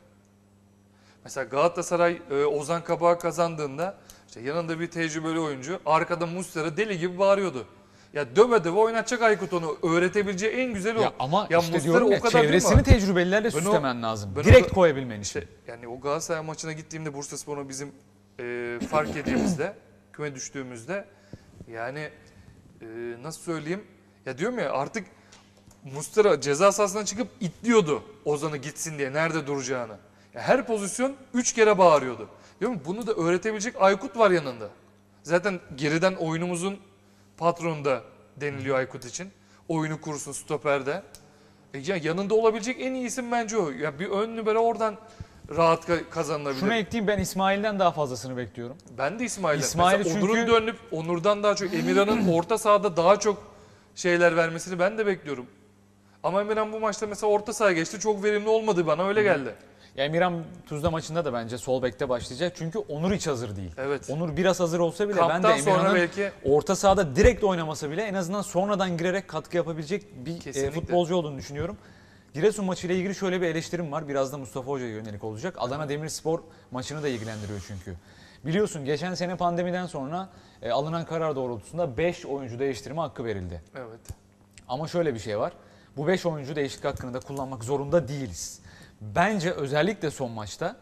S2: Mesela Galatasaray e, Ozan Kabak'ı kazandığında işte yanında bir tecrübeli oyuncu, arkada Muslera deli gibi bağırıyordu. Ya döve döve oynatacak Aykut onu. Öğretebileceği en güzel o.
S1: Ya ama
S2: ya
S1: işte
S2: Muslera
S1: diyorum ya,
S2: o kadar değil
S1: çevresini
S2: mi?
S1: tecrübelilerle
S2: Ben o-
S1: süslemen lazım.
S2: ben o
S1: Direkt
S2: da-
S1: koyabilmen için.
S2: İşte yani o Galatasaray maçına gittiğimde Bursaspor'u bizim e, fark ettiğimizde, küme düştüğümüzde yani e, nasıl söyleyeyim? Ya diyorum ya, artık Muslera ceza sahasına çıkıp itliyordu Ozan'ı gitsin diye, nerede duracağını. Ya her pozisyon üç kere bağırıyordu. Diyorum bunu da öğretebilecek Aykut var yanında. Zaten geriden oyunumuzun patronu da deniliyor Aykut için. Oyunu kursun stoperde. E ya yanında olabilecek en iyi isim bence o. Ya bir ön libero oradan rahat ka- kazanılabilir.
S1: Şunu ekleyeyim, ben İsmail'den daha fazlasını bekliyorum.
S2: Ben de İsmail'den.
S1: İsmail'i
S2: Mesela
S1: çünkü-
S2: Onur'un dönüp Onur'dan daha çok Emirhan'ın orta sahada daha çok şeyler vermesini ben de bekliyorum. Ama Emirhan bu maçta mesela orta sahaya geçti. Çok verimli olmadı, bana öyle geldi.
S1: Ya Emirhan Tuzla maçında da bence sol bekte başlayacak. Çünkü Onur hiç hazır değil.
S2: Evet.
S1: Onur biraz hazır olsa bile ben de
S2: Kamptan sonra
S1: Emirhan'ın
S2: belki
S1: orta sahada direkt oynaması bile en azından sonradan girerek katkı yapabilecek bir e,
S2: Kesinlikle.
S1: futbolcu olduğunu düşünüyorum. Giresun maçıyla ilgili şöyle bir eleştirim var. Biraz da Mustafa Hoca'ya yönelik olacak. Adana Demirspor maçını da ilgilendiriyor çünkü. Biliyorsun geçen sene pandemiden sonra e, alınan karar doğrultusunda beş oyuncu değiştirme hakkı verildi.
S2: evet.
S1: Ama şöyle bir şey var. Bu beş oyuncu değişiklik hakkını da kullanmak zorunda değiliz. bence özellikle son maçta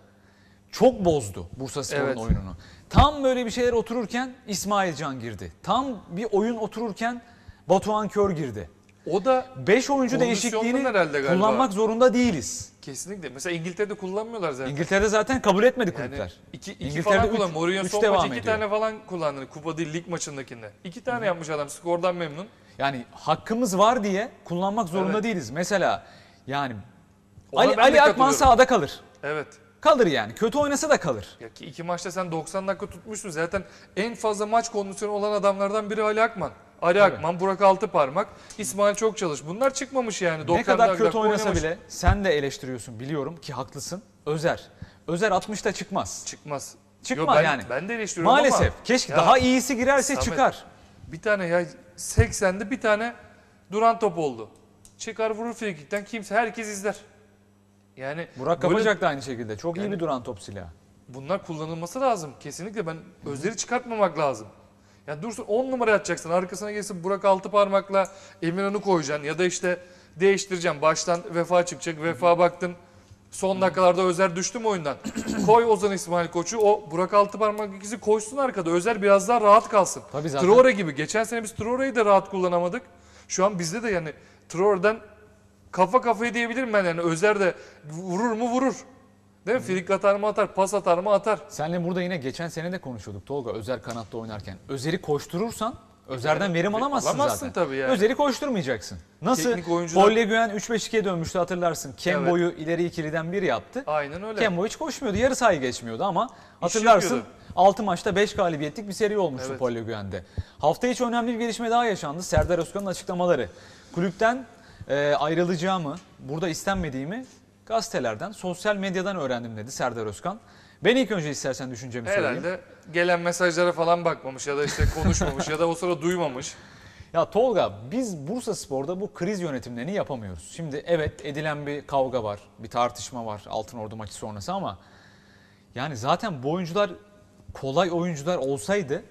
S1: çok bozdu Bursaspor'un
S2: Evet.
S1: oyununu. Tam böyle bir şeyler otururken İsmail Can girdi. Tam bir oyun otururken Batuhan Kör girdi.
S2: O da
S1: beş oyuncu
S2: kondisyondan
S1: değişikliğini
S2: herhalde galiba.
S1: kullanmak zorunda değiliz.
S2: kesinlikle. Mesela İngiltere'de kullanmıyorlar zaten.
S1: İngiltere'de zaten kabul etmedi
S2: Yani
S1: kulüpler.
S2: iki, iki
S1: İngiltere'de
S2: falan
S1: üç-
S2: kullan. Mourinho
S1: üç
S2: son
S1: devam
S2: maç iki
S1: ediyor.
S2: tane falan kullandı. Kupa değil lig maçındakinde. İki tane yapmış adam. Skordan memnun.
S1: Yani hakkımız var diye kullanmak zorunda
S2: Evet.
S1: değiliz. Mesela yani
S2: Ona
S1: Ali,
S2: ben de
S1: Ali Akman
S2: katılıyorum.
S1: sahada kalır.
S2: Evet.
S1: Kalır yani. Kötü oynasa da kalır.
S2: Ya ki iki maçta sen doksan dakika tutmuşsun. Zaten en fazla maç kondisyonu olan adamlardan biri Ali Akman. Ali
S1: Tabii.
S2: Akman, Burak Altıparmak, İsmail çok çalış. Bunlar çıkmamış yani.
S1: Ne
S2: doksan
S1: kadar
S2: dakika
S1: kötü oynasa
S2: oynamış.
S1: bile sen de eleştiriyorsun biliyorum ki haklısın. Özer. Özer altmışta çıkmaz.
S2: Çıkmaz.
S1: Çıkmaz
S2: Yo, ben,
S1: yani.
S2: Ben de eleştiriyorum
S1: Maalesef.
S2: ama.
S1: Keşke
S2: Ya,
S1: daha iyisi girerse
S2: Samet,
S1: çıkar.
S2: Bir tane ya seksende bir tane duran top oldu. Çıkar vurur frikikten kimse herkes izler. Yani
S1: Burak
S2: böyle-
S1: Kapacak da aynı şekilde. Çok iyi
S2: Yani-
S1: bir duran top silahı.
S2: bunlar kullanılması lazım. Kesinlikle ben Özer'i çıkartmamak lazım. Ya dursun on numara atacaksın. Arkasına gelsin Burak Altıparmak'la Emirhan'ı koyacaksın. Ya da işte değiştireceğim. Baştan Vefa çıkacak. Vefa baktın. Son dakikalarda Özer düştü mü oyundan? Koy Ozan İsmail Koç'u. O Burak Altıparmak ikisi koşsun arkada. Özer biraz daha rahat kalsın.
S1: Tabii zaten.
S2: Traore gibi. Geçen sene biz Traore'yi de rahat kullanamadık. Şu an bizde de yani Traore'den kafa kafaya diyebilirim ben yani. Özer de vurur mu vurur. Değil mi? Frik atar mı atar, pas atar mı atar.
S1: Senle burada yine geçen sene de konuşuyorduk Tolga. Özer kanatta oynarken. Özer'i koşturursan Özer'den verim alamazsın,
S2: Alamazsın
S1: zaten.
S2: tabii yani.
S1: Özer'i koşturmayacaksın. Nasıl?
S2: Teknik oyuncular-
S1: Paul Le Guen üç beş ikiye dönmüştü hatırlarsın. Kembo'yu ileri ikiliden bir yaptı.
S2: Aynen öyle.
S1: Kembo hiç koşmuyordu. Yarı sahayı geçmiyordu ama hatırlarsın
S2: yapıyordu.
S1: altı maçta beş galibiyetlik bir seri olmuştu
S2: Evet.
S1: Paul Le Guen'de. Hafta içi önemli bir gelişme daha yaşandı. Serdar Özkan'ın açıklamaları. Kulüpten e, ayrılacağımı, burada istenmediğimi gazetelerden, sosyal medyadan öğrendim dedi Serdar Özkan. Ben ilk önce istersen düşüncemi söyleyeyim.
S2: Herhalde gelen mesajlara falan bakmamış ya da işte konuşmamış ya da o sırada duymamış.
S1: Ya Tolga biz Bursaspor'da bu kriz yönetimlerini yapamıyoruz. Şimdi evet edilen bir kavga var, bir tartışma var Altınordu maçı sonrası ama yani zaten bu oyuncular kolay oyuncular olsaydı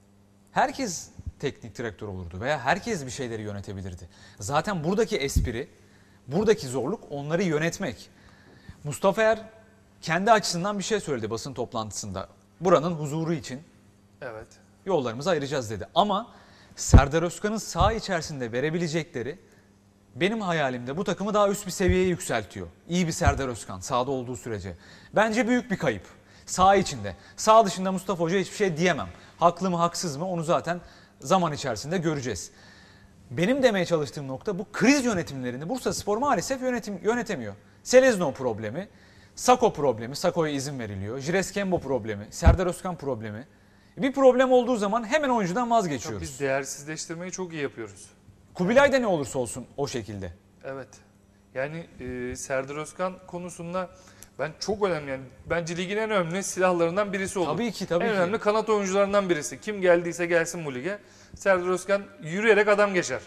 S1: herkes teknik direktör olurdu veya herkes bir şeyleri yönetebilirdi. Zaten buradaki espri, buradaki zorluk onları yönetmek. Mustafa Er kendi açısından bir şey söyledi basın toplantısında. Buranın huzuru için
S2: Evet.
S1: yollarımızı ayıracağız dedi. Ama Serdar Özkan'ın saha içerisinde verebilecekleri benim hayalimde bu takımı daha üst bir seviyeye yükseltiyor. İyi bir Serdar Özkan sahada olduğu sürece. Bence büyük bir kayıp. Saha içinde. Saha dışında Mustafa Hoca hiçbir şey diyemem. Haklı mı haksız mı onu zaten zaman içerisinde göreceğiz. Benim demeye çalıştığım nokta bu kriz yönetimlerini Bursaspor maalesef yönetim, yönetemiyor. Selezno problemi, Sako problemi, Sako'ya izin veriliyor. Jires Kembo problemi, Serdar Özkan problemi. Bir problem olduğu zaman hemen oyuncudan vazgeçiyoruz.
S2: Biz değersizleştirmeyi çok iyi yapıyoruz.
S1: Kubilay da ne olursa olsun o şekilde.
S2: Evet. Yani e, Serdar Özkan konusunda ben çok önemli yani bence ligin en önemli silahlarından birisi olur.
S1: Tabii ki, tabii
S2: en
S1: ki.
S2: önemli kanat oyuncularından birisi. Kim geldiyse gelsin bu lige. Serdar Özkan yürüyerek adam geçer.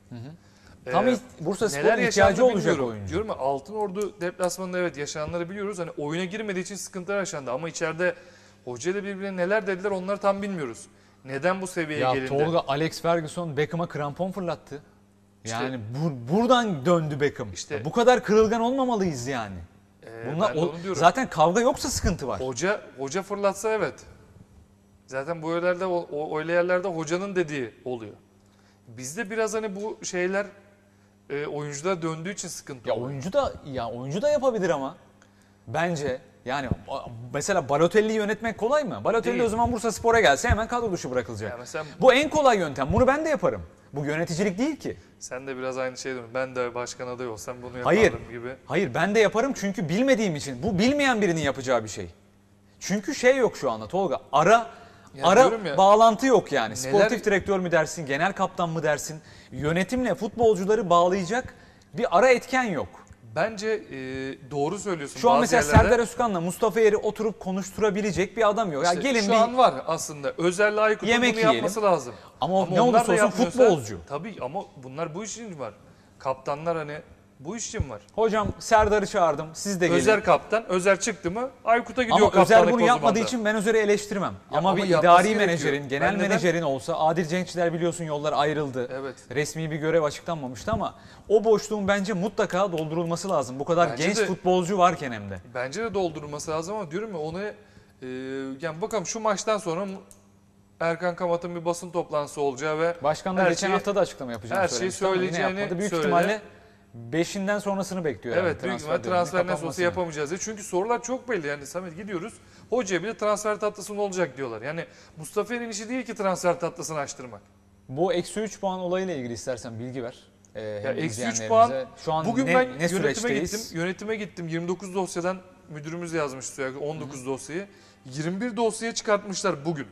S2: Ee,
S1: Tam e, Bursaspor'un
S2: neler
S1: ihtiyacı
S2: yaşandı
S1: olacak
S2: bilmiyorum.
S1: oyuncu.
S2: Diyorum ya Altınordu deplasmanında evet yaşananları biliyoruz. Hani oyuna girmediği için sıkıntılar yaşandı ama içeride hocayla birbirine neler dediler onları tam bilmiyoruz. Neden bu seviyeye
S1: Ya
S2: gelindi?
S1: Tolga Alex Ferguson Beckham'a krampon fırlattı. Yani bur- buradan döndü Beckham.
S2: İşte-
S1: Bu kadar kırılgan olmamalıyız yani.
S2: Ee,
S1: Bunlar,
S2: ben de
S1: o-
S2: onu diyorum.
S1: zaten kavga yoksa sıkıntı var.
S2: Hoca hoca fırlatsa evet. Zaten bu yerlerde o, o öyle yerlerde hocanın dediği oluyor. Bizde biraz hani bu şeyler e, oyunculara döndüğü için sıkıntı
S1: Ya
S2: oluyor.
S1: oyuncu da ya oyuncu da yapabilir ama bence yani a- mesela Balotelli'yi yönetmek kolay mı? Balotelli
S2: Değil.
S1: o zaman Bursaspor'a gelse hemen kadro dışı bırakılacak.
S2: Ya mesela
S1: Bu en kolay yöntem. Bunu ben de yaparım. Bu yöneticilik değil ki.
S2: sen de biraz aynı şey diyorsun. Ben de başkan adayı olsam bunu yapardım
S1: Hayır.
S2: gibi.
S1: Hayır ben de yaparım çünkü bilmediğim için. Bu bilmeyen birinin yapacağı bir şey. Çünkü şey yok şu anda Tolga. Ara
S2: Ya
S1: ara
S2: diyorum ya,
S1: bağlantı yok yani.
S2: neler-
S1: Sportif direktör mü dersin, genel kaptan mı dersin? Yönetimle futbolcuları bağlayacak bir ara etken yok.
S2: Bence e, doğru söylüyorsun.
S1: Şu an
S2: bazı
S1: mesela
S2: yerlerde.
S1: Serdar Özkan'la Mustafa Er'i oturup konuşturabilecek bir adam yok. Ya
S2: İşte
S1: gelin
S2: şu
S1: bir
S2: an var aslında. Özel Aykut'un
S1: Yemek
S2: bunu
S1: yiyelim.
S2: yapması lazım.
S1: Ama o ne
S2: onlar
S1: olursa
S2: da
S1: olsun
S2: yapmıyorsa-
S1: futbolcu.
S2: Tabii ama bunlar bu işin var. Kaptanlar hani Bu iş için var.
S1: Hocam Serdar'ı çağırdım. Siz de gelin.
S2: Özer kaptan. Özer çıktı mı Aykut'a gidiyor
S1: Ama
S2: kaptanlık
S1: Özer bunu
S2: o
S1: yapmadığı
S2: zaman da.
S1: için ben Özer'i eleştirmem.
S2: Ya
S1: ama,
S2: ama
S1: bir
S2: yapması
S1: idari
S2: gerekiyor.
S1: menajerin, genel
S2: Ben neden-
S1: menajerin olsa, Adil Cenkçiler biliyorsun yollar ayrıldı.
S2: Evet.
S1: Resmi bir görev açıklanmamıştı ama o boşluğun bence mutlaka doldurulması lazım. Bu kadar
S2: Bence
S1: genç
S2: de-
S1: futbolcu varken hem de.
S2: Bence de doldurulması lazım ama diyorum ya onu e, yani bakalım şu maçtan sonra Erkan Kamat'ın bir basın toplantısı olacağı ve
S1: Başkan da
S2: her
S1: geçen
S2: şeyi-
S1: hafta da açıklama yapacağını
S2: her şeyi
S1: söylemişti ama yine
S2: söyleyeceğini
S1: yapmadı. Büyük
S2: söyledi.
S1: ihtimalle beşinden sonrasını bekliyor.
S2: evet
S1: yani,
S2: büyük ihtimal
S1: transfer döneminin
S2: transfer nasıl olsa
S1: kapanmasını.
S2: yapamayacağız diye. Çünkü sorular çok belli yani Samet gidiyoruz. Hocaya bile transfer tatlısının olacak diyorlar. Yani Mustafa Er'in işi değil ki transfer tatlısını açtırmak.
S1: Bu eksi üç puan olayıyla ilgili istersen bilgi ver. Ee,
S2: Ya
S1: hem
S2: eksi üç
S1: izleyenlerimize.
S2: puan.
S1: Şu an
S2: Bugün
S1: ne,
S2: ben
S1: ne
S2: yönetime
S1: süreçteyiz?
S2: gittim. Yönetime gittim. yirmi dokuz dosyadan müdürümüz yazmış sürekli on dokuz dosyayı. yirmi bir dosyaya çıkartmışlar bugün.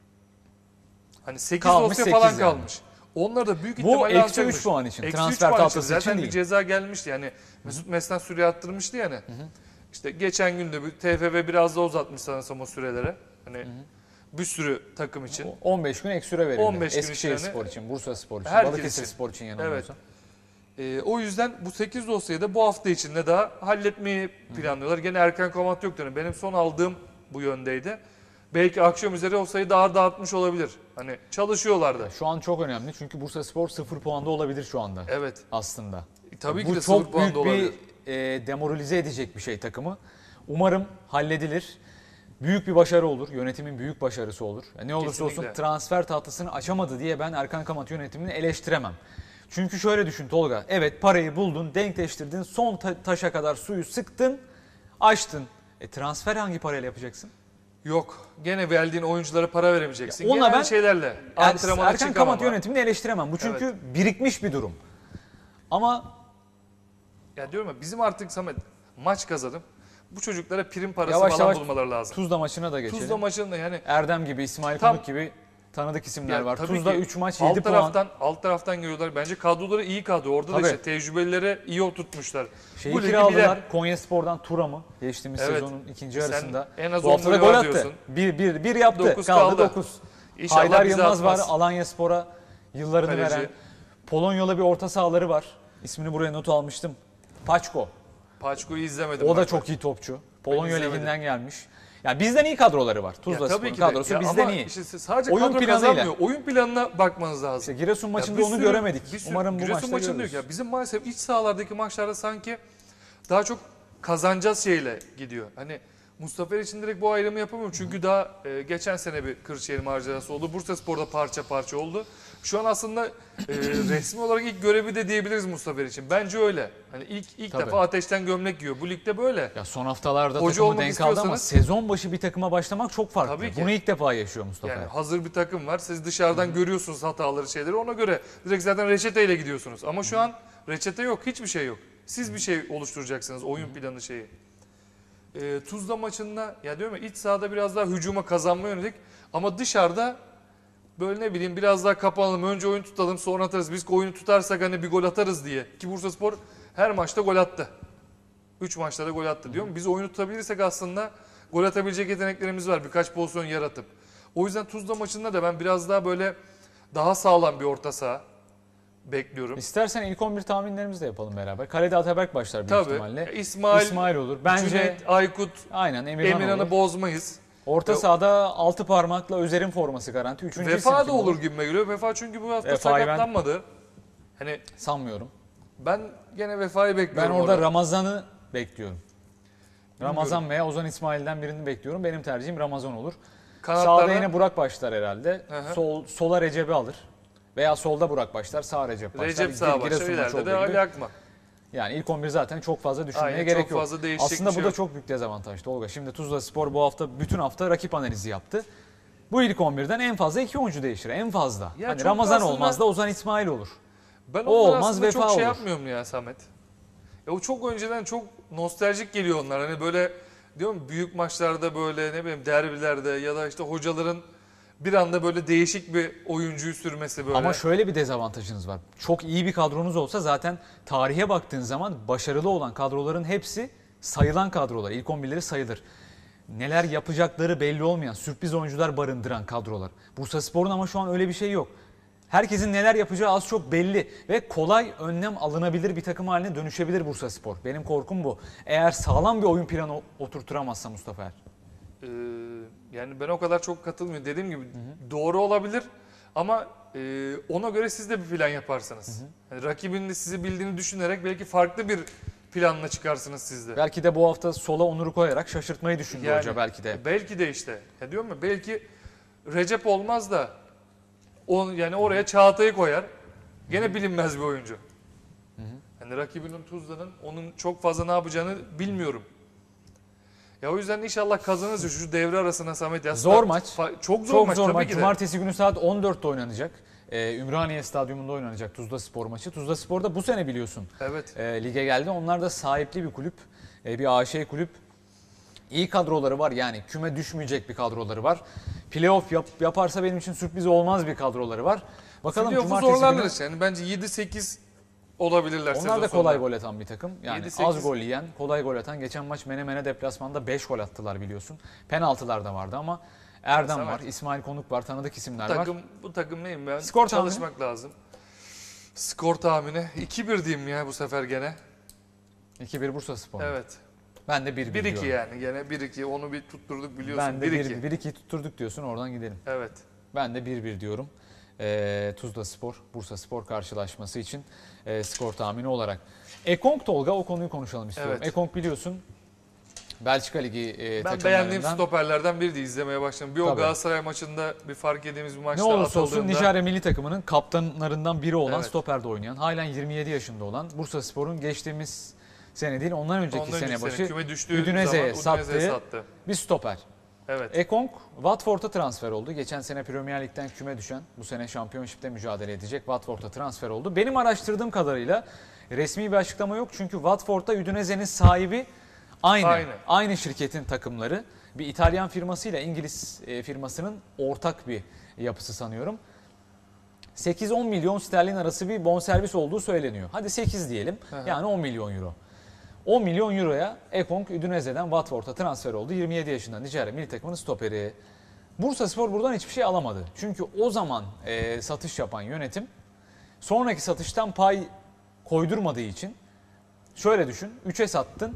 S2: Hani sekiz
S1: Kalmış,
S2: dosya
S1: sekiz
S2: falan
S1: yani.
S2: kalmış. Onlar da büyük
S1: Bu
S2: ihtimalle
S1: eksi
S2: alacakmış.
S1: üç puan için,
S2: Eksi
S1: transfer
S2: üç puan
S1: tahtası için
S2: Zaten
S1: değil.
S2: bir ceza gelmişti yani. Mesut Meslen süre attırmıştı yani. İşte geçen gün de bir T F F biraz da uzatmış sanırsam o sürelere. Hani bir sürü takım için.
S1: on beş gün ek süre verildi.
S2: on beş gün
S1: Eskişehir
S2: içinde
S1: Spor için, Bursa Spor için,
S2: herkes
S1: Balıkesir
S2: için.
S1: Spor için yanılmıyorsam.
S2: Ee, o yüzden bu sekiz dosyayı da bu hafta içinde daha halletmeyi planlıyorlar. Gene Erkan Komat yok yani. Benim son aldığım bu yöndeydi. Belki akşam üzere o sayı daha dağıtmış olabilir. Hani çalışıyorlardı.
S1: Şu an çok önemli çünkü Bursa Spor sıfır puanda olabilir şu anda
S2: Evet.
S1: aslında.
S2: E, tabii
S1: Bu
S2: ki de sıfır
S1: çok
S2: puan
S1: büyük
S2: da olabilir.
S1: bir e, demoralize edecek bir şey takımı. Umarım halledilir. Büyük bir başarı olur. Yönetimin büyük başarısı olur. Ne olursa
S2: Kesinlikle.
S1: olsun transfer tahtasını açamadı diye ben Erkan Kamat yönetimini eleştiremem. Çünkü şöyle düşün Tolga. Evet parayı buldun, denkleştirdin, son ta- taşa kadar suyu sıktın, açtın. E transfer hangi parayla yapacaksın?
S2: Yok. Gene verdiğin oyunculara para veremeyeceksin.
S1: Ya ona
S2: Gene
S1: ben-
S2: aynı şeylerle.
S1: Yani
S2: Antrenmana
S1: Erkan Kamat
S2: çıkamama.
S1: yönetimini eleştiremem. Bu çünkü birikmiş bir durum. Ama
S2: Ya diyorum ya bizim artık Samet maç kazanıp bu çocuklara prim parası
S1: yavaş
S2: falan
S1: yavaş
S2: bulmaları lazım.
S1: Tuzla maçına da geçelim.
S2: Tuzla maçında yani
S1: Erdem gibi, İsmail
S2: Tam-
S1: Konuk gibi tanıdık isimler
S2: Ya
S1: var.
S2: tabii
S1: Tuzla
S2: ki
S1: üç maç
S2: alt
S1: yedi puan.
S2: taraftan alt taraftan geliyorlar. Bence kadroları iyi kadro. Orada
S1: Tabii.
S2: da işte tecrübelileri iyi oturtmuşlar.
S1: Şeyi
S2: Bu ligi
S1: kiraladılar.
S2: bilen-
S1: Konyaspor'dan Turam'ı geçtiğimiz
S2: Evet.
S1: sezonun ikinci
S2: Sen
S1: yarısında.
S2: en az
S1: Bu
S2: on
S1: hafta da
S2: golü
S1: gol
S2: var
S1: attı.
S2: diyorsun.
S1: Bir, bir, bir yaptı.
S2: Dokuz
S1: kaldı
S2: kaldı.
S1: dokuz.
S2: İnşallah
S1: Haydar
S2: bizi
S1: Yılmaz var.
S2: atmaz.
S1: Alanyaspor'a yıllarını
S2: Kaleci.
S1: veren. Polonyalı bir orta sahaları var. İsmini buraya not almıştım. Paçko.
S2: Paçko'yu izlemedim.
S1: O da
S2: bak.
S1: çok iyi topçu. Polonya
S2: izlemedim.
S1: liginden gelmiş. Yani bizden iyi kadroları var.
S2: Ya
S1: Tuzla
S2: tabii
S1: Spor'un
S2: ki de.
S1: kadrosu
S2: Ya
S1: bizden
S2: ama
S1: iyi.
S2: işte sadece
S1: Oyun
S2: kadro
S1: planıyla.
S2: kazanmıyor. Oyun planına bakmanız lazım.
S1: İşte Giresun
S2: Ya
S1: maçında
S2: bir
S1: onu
S2: sürü-
S1: göremedik.
S2: bir sürü-
S1: Umarım bu
S2: Giresun
S1: maçta
S2: maçında
S1: görürüz.
S2: yok ya. Bizim maalesef iç sahalardaki maçlarda sanki daha çok kazanacağız şeyle gidiyor. Hani Mustafa Er için direkt bu ayrımı yapamıyorum. Çünkü daha e, geçen sene bir Kırşehir macerası oldu. Bursaspor'da parça parça oldu. Şu an aslında e, resmi olarak ilk görevi de diyebiliriz Mustafa Er için. Bence öyle. Hani ilk ilk
S1: Tabii.
S2: defa ateşten gömlek giyiyor. Bu ligde böyle.
S1: Ya son haftalarda
S2: Hoca
S1: takımı
S2: olmak
S1: denk aldı ama
S2: istiyorsanız-
S1: sezon başı bir takıma başlamak çok farklı.
S2: Tabii ki.
S1: Bunu ilk defa yaşıyor Mustafa.
S2: Yani
S1: Er.
S2: hazır bir takım var. Siz dışarıdan görüyorsunuz hataları, şeyleri. Ona göre direkt zaten reçeteyle gidiyorsunuz. Ama şu an reçete yok, hiçbir şey yok. Siz bir şey oluşturacaksınız, oyun planı şeyi. Ee, Tuzla maçında ya diyorum ya iç sahada biraz daha hücuma kazanma yönelik ama dışarıda böyle ne bileyim biraz daha kapanalım. Önce oyun tutalım, sonra atarız. Biz oyunu tutarsak hani bir gol atarız diye. Ki Bursaspor her maçta gol attı. üç maçta da gol attı diyorum. Biz oyunu tutabilirsek aslında gol atabilecek yeteneklerimiz var. Birkaç pozisyon yaratıp. O yüzden Tuzla maçında da ben biraz daha böyle daha sağlam bir orta saha bekliyorum.
S1: İstersen ilk on bir tahminlerimizi de yapalım beraber. Kalede Ataberk başlar büyük
S2: Tabii.
S1: ihtimalle.
S2: İsmail,
S1: İsmail olur. Bence
S2: Cüneyt, Aykut,
S1: aynen Emirhan,
S2: Emirhan'ı
S1: olur.
S2: bozmayız.
S1: Orta
S2: Ve-
S1: sahada altı parmakla Özer'in forması garanti. Üçüncü isim
S2: Vefa
S1: kim
S2: da olur gibime geliyor. Vefa çünkü bu hafta
S1: Vefa'yı ben-
S2: sakatlanmadı. Hani
S1: Sanmıyorum.
S2: ben gene Vefa'yı
S1: Ben
S2: bekliyorum
S1: orada
S2: orada.
S1: Ramazan'ı bekliyorum. Ramazan veya Ozan İsmail'den birini bekliyorum. Benim tercihim Ramazan olur. Sağda
S2: Kanatlarda
S1: yine Burak başlar herhalde.
S2: Hı hı.
S1: Sol sola Recep'i alır. Veya solda Burak başlar, sağ Recep başlar.
S2: Recep
S1: Gir-
S2: sağ başlar.
S1: Giresun maçı
S2: İleride de
S1: olduğu
S2: Ali
S1: gibi.
S2: Akman.
S1: Yani ilk on bir zaten çok fazla düşünmeye
S2: Aynen,
S1: gerek
S2: çok
S1: yok.
S2: fazla değişecek
S1: Aslında
S2: bir şey
S1: bu da
S2: yok.
S1: çok büyük dezavantaj Tolga. Şimdi Tuzla Spor bu hafta bütün hafta rakip analizi yaptı. Bu ilk on birden en fazla iki oyuncu değişir. En fazla.
S2: Ya
S1: hani
S2: çok da
S1: Ramazan
S2: aslında-
S1: olmaz da Ozan İsmail olur.
S2: Ben
S1: O
S2: onlar
S1: olmaz,
S2: aslında
S1: Vefa
S2: çok şey
S1: olur.
S2: yapmıyorum ya Samet. Ya o çok önceden çok nostaljik geliyor onlar. Hani böyle diyorum büyük maçlarda böyle ne bileyim derbilerde ya da işte hocaların bir anda böyle değişik bir oyuncuyu sürmesi böyle.
S1: Ama şöyle bir dezavantajınız var. Çok iyi bir kadronuz olsa zaten tarihe baktığın zaman başarılı olan kadroların hepsi sayılan kadrolar. İlk on birleri sayılır. Neler yapacakları belli olmayan, sürpriz oyuncular barındıran kadrolar. Bursaspor'un ama şu an öyle bir şey yok. Herkesin neler yapacağı az çok belli ve kolay önlem alınabilir bir takım haline dönüşebilir Bursaspor. Benim korkum bu. Eğer sağlam bir oyun planı oturturamazsa Mustafa Er.
S2: Ee, yani ben o kadar çok katılmıyorum. Dediğim gibi hı hı. doğru olabilir ama e, ona göre siz de bir plan yaparsınız. Hı hı. Yani rakibin de sizi bildiğini düşünerek belki farklı bir planla çıkarsınız siz de.
S1: Belki de bu hafta sola Onur'u koyarak şaşırtmayı düşündü
S2: yani,
S1: hoca belki de.
S2: Belki de işte. Ya diyorum ya belki Recep olmaz da on, yani oraya Çağatay'ı koyar. Gene hı hı. bilinmez bir oyuncu. Hı hı. Yani rakibinin Tuzla'nın onun çok fazla ne yapacağını bilmiyorum. Ya o yüzden inşallah kazanırız şu devre arasına Samet ya.
S1: Zor maç.
S2: Çok zor
S1: çok
S2: maç
S1: zor
S2: tabii
S1: maç.
S2: ki de.
S1: Cumartesi günü saat on dörtte oynanacak. Ee, Ümraniye Stadyumunda oynanacak Tuzla Spor maçı. Tuzla Spor da bu sene biliyorsun
S2: evet.
S1: e, lige geldi. Onlar da sahipli bir kulüp. E, bir A Ş kulüp. İyi kadroları var yani küme düşmeyecek bir kadroları var. Playoff yap, yaparsa benim için sürpriz olmaz bir kadroları var. Bakalım
S2: Playoff'u zorlarlar günü... yani bence yedi sekiz olabilirler.
S1: Onlar da kolay gol atan bir takım. Yani
S2: yedi sekiz
S1: az gol yiyen, kolay gol atan. Geçen maç Menemen'e deplasmanda beş gol attılar biliyorsun. Penaltılar da vardı ama Erdem var, var, İsmail Konuk var, tanıdık isimler
S2: bu takım,
S1: var.
S2: Bu takım neyim ben?
S1: Skor
S2: Çalışmak
S1: tahmini?
S2: lazım. Skor tahmini iki bir diyeyim ya bu sefer gene.
S1: iki bir Bursaspor.
S2: Evet.
S1: Ben de bir bir diyorum.
S2: bir iki yani gene bir iki onu bir tutturduk biliyorsun.
S1: Ben de bir iki tutturduk diyorsun oradan gidelim.
S2: Evet.
S1: Ben de bir bir diyorum. E, Tuzla Spor, Bursa Spor karşılaşması için e, skor tahmini olarak. Ekong Tolga o konuyu konuşalım istiyorum. Evet. Ekong biliyorsun Belçika Ligi e,
S2: ben beğendiğim stoperlerden biri de izlemeye başladım. Bir o
S1: Tabii.
S2: Galatasaray maçında bir fark yediğimiz bir maçta
S1: ne olursa olsun
S2: atıldığında...
S1: Nijerya milli takımının kaptanlarından biri olan
S2: evet.
S1: stoperde oynayan, halen yirmi yedi yaşında olan Bursa Spor'un geçtiğimiz sene değil ondan önceki
S2: ondan
S1: sene başı
S2: sene,
S1: Udinese'ye sattığı
S2: sattı.
S1: bir stoper.
S2: Evet.
S1: Ekong Watford'a transfer oldu. Geçen sene Premier Lig'den küme düşen, bu sene Championship'te mücadele edecek Watford'a transfer oldu. Benim araştırdığım kadarıyla resmi bir açıklama yok çünkü Watford'da Udinese'nin sahibi aynı. Aynı. Aynı şirketin takımları. Bir İtalyan firmasıyla İngiliz firmasının ortak bir yapısı sanıyorum. sekiz on milyon sterlin arası bir bonservis olduğu söyleniyor. Hadi sekiz diyelim. Hı hı. Yani on milyon euro. on milyon euroya Ekong Udinese'den Watford'a transfer oldu. yirmi yedi yaşında Nijerya milli takımının stoperi. Bursaspor buradan hiçbir şey alamadı. Çünkü o zaman e, satış yapan yönetim sonraki satıştan pay koydurmadığı için şöyle düşün. üçe sattın.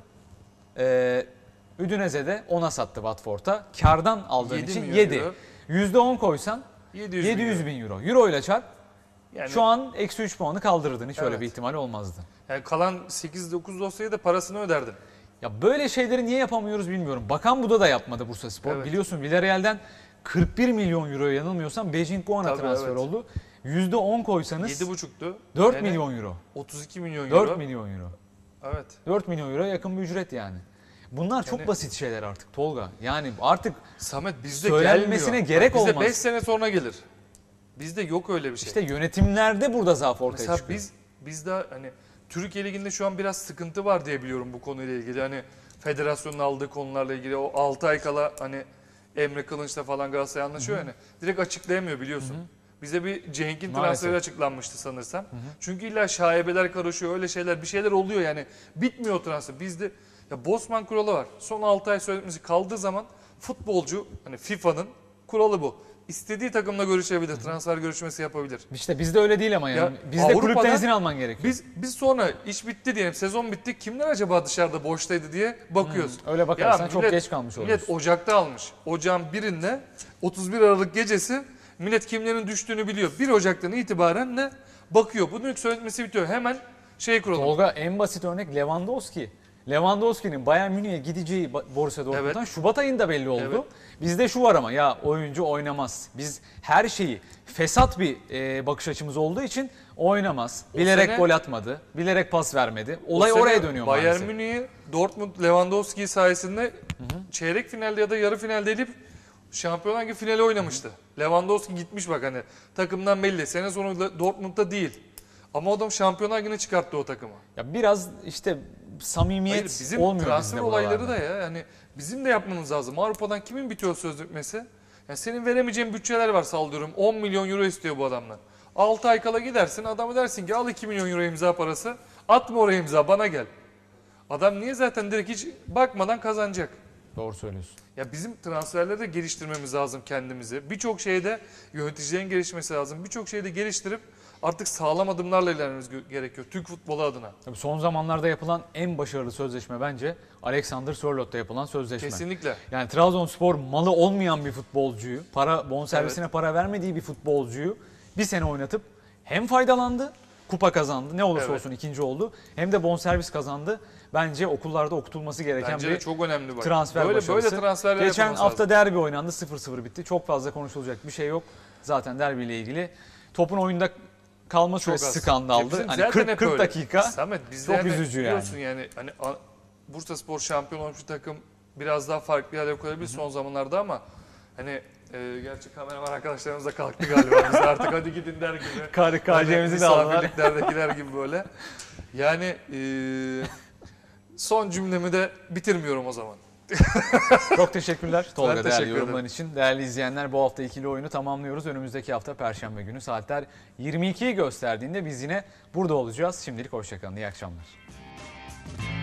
S1: E, Udinese'de ona sattı Watford'a. Kardan aldığın için yedi. yüzde on koysan yedi yüz bin euro. Euro ile çarp. Yani, şu an eksi üç puanı kaldırırdın. Hiç evet. öyle bir ihtimal olmazdı.
S2: Yani kalan sekiz dokuz dosyayı da parasını öderdin.
S1: Ya böyle şeyleri niye yapamıyoruz bilmiyorum. Bakan Buda da yapmadı Bursaspor. Evet. Biliyorsun Villarreal'den kırk bir milyon euroya yanılmıyorsam Beijing Guan'a transfer evet. oldu. yüzde on koysanız
S2: yedi buçuktu.
S1: dört yani milyon euro.
S2: otuz iki milyon euro.
S1: dört milyon euro.
S2: Evet.
S1: dört milyon euro yakın bir ücret yani. Bunlar çok yani, basit şeyler artık Tolga. Yani artık
S2: Samet bizde
S1: söylenmesine
S2: gelmiyor.
S1: gerek
S2: Bak, bizde
S1: olmaz.
S2: beş sene sonra gelir. Bizde yok öyle bir şey.
S1: İşte yönetimlerde burada zaaf ortaya
S2: Mesela
S1: çıkıyor.
S2: biz biz de hani Türkiye Ligi'nde şu an biraz sıkıntı var diye biliyorum bu konuyla ilgili. Hani federasyonun aldığı konularla ilgili o altı ay kala hani Emre Kılınç'la falan Galatasaray anlaşıyor yani. Direkt açıklayamıyor biliyorsun. Hı hı. Bize bir Cenk'in transferi açıklanmıştı sanırsam. Hı hı. Çünkü illa şaibeler karışıyor, öyle şeyler, bir şeyler oluyor yani. Bitmiyor transfer. Bizde ya Bosman kuralı var. Son altı ay sözleşmesi kaldığı zaman futbolcu hani FIFA'nın kuralı bu. İstediği takımla görüşebilir, transfer görüşmesi yapabilir.
S1: İşte bizde öyle değil ama yani.
S2: Ya,
S1: bizde kulüpten izin alman gerekiyor.
S2: Biz biz sonra iş bitti diyelim, sezon bitti. Kimler acaba dışarıda boştaydı diye bakıyoruz.
S1: Hmm, öyle bakarsan ya, çok millet, geç kalmış oluyorsun.
S2: Millet Ocak'ta almış. Ocağın birinde otuz bir Aralık gecesi millet kimlerin düştüğünü biliyor. bir Ocak'tan itibaren ne bakıyor. Bunun ilk sözleşmesi bitiyor. Hemen şey kuralım.
S1: Tolga en basit örnek Lewandowski. Lewandowski'nin Bayern Münih'e gideceği Borussia Dortmund'dan evet. Şubat ayında belli oldu. Evet. Bizde şu var ama ya oyuncu oynamaz. Biz her şeyi fesat bir e, bakış açımız olduğu için oynamaz. O bilerek sene, gol atmadı. Bilerek pas vermedi. Olay oraya dönüyor
S2: Bayern
S1: maalesef.
S2: Bayern Münih'i Dortmund Lewandowski sayesinde hı hı. çeyrek finalde ya da yarı finalde edip Şampiyonlar Ligi finali oynamıştı. Hı hı. Lewandowski gitmiş bak hani takımdan belli. Sene sonu Dortmund'da değil. Ama adam Şampiyonlar Ligi'ne çıkarttı o takımı.
S1: Ya biraz işte samimiyet
S2: Hayır, bizim
S1: olmuyor
S2: transfer
S1: bizde
S2: olayları
S1: buralarda.
S2: da ya yani bizim de yapmamız lazım. Avrupa'dan kimin bitiyor sözleşmesi? Yani senin veremeyeceğin bütçeler var sallıyorum. on milyon euro istiyor bu adamlar. altı ay kala gidersin adamı dersin ki al iki milyon euro imza parası. Atma oraya imza bana gel. Adam niye zaten direkt hiç bakmadan kazanacak.
S1: Doğru söylüyorsun.
S2: Ya bizim transferleri de geliştirmemiz lazım kendimizi. Birçok şeyde yöneticilerin gelişmesi lazım. Birçok şeyde geliştirip artık sağlam adımlarla ilerlememiz gerekiyor Türk futbolu adına.
S1: Tabii son zamanlarda yapılan en başarılı sözleşme bence Alexander Sörlot'ta yapılan sözleşme.
S2: Kesinlikle.
S1: Yani Trabzonspor malı olmayan bir futbolcuyu, para bonservisine evet. para vermediği bir futbolcuyu bir sene oynatıp hem faydalandı, kupa kazandı, ne olursa evet. olsun ikinci oldu, hem de bonservis kazandı. Bence okullarda okutulması gereken
S2: Bence
S1: bir
S2: de çok önemli bak.
S1: transfer
S2: böyle,
S1: başarısı.
S2: Böyle transferler
S1: Geçen hafta derbi oynandı, sıfır sıfır bitti. Çok fazla konuşulacak bir şey yok zaten derbiyle ilgili. Topun oyunda kalma süresi skandaldı. Hani kırk, kırk dakika.
S2: Samet,
S1: çok üzücü yani.
S2: Biliyorsun yani hani Bursaspor şampiyon olmuş bir takım biraz daha farklı yerlere koyabilir son zamanlarda ama hani e, gerçi kameraman arkadaşlarımız da kalktı galiba. Biz artık hadi gidin der gibi.
S1: K C'mizi de aldılar.
S2: Misafirliklerdekiler gibi böyle. Yani e, son cümlemi de bitirmiyorum o zaman.
S1: Çok teşekkürler Tolga
S2: ben
S1: değerli
S2: teşekkür
S1: yorumların için. Değerli izleyenler, bu hafta ikili oyunu tamamlıyoruz. Önümüzdeki hafta Perşembe günü saatler yirmi ikiyi gösterdiğinde biz yine burada olacağız. Şimdilik hoşçakalın. İyi akşamlar.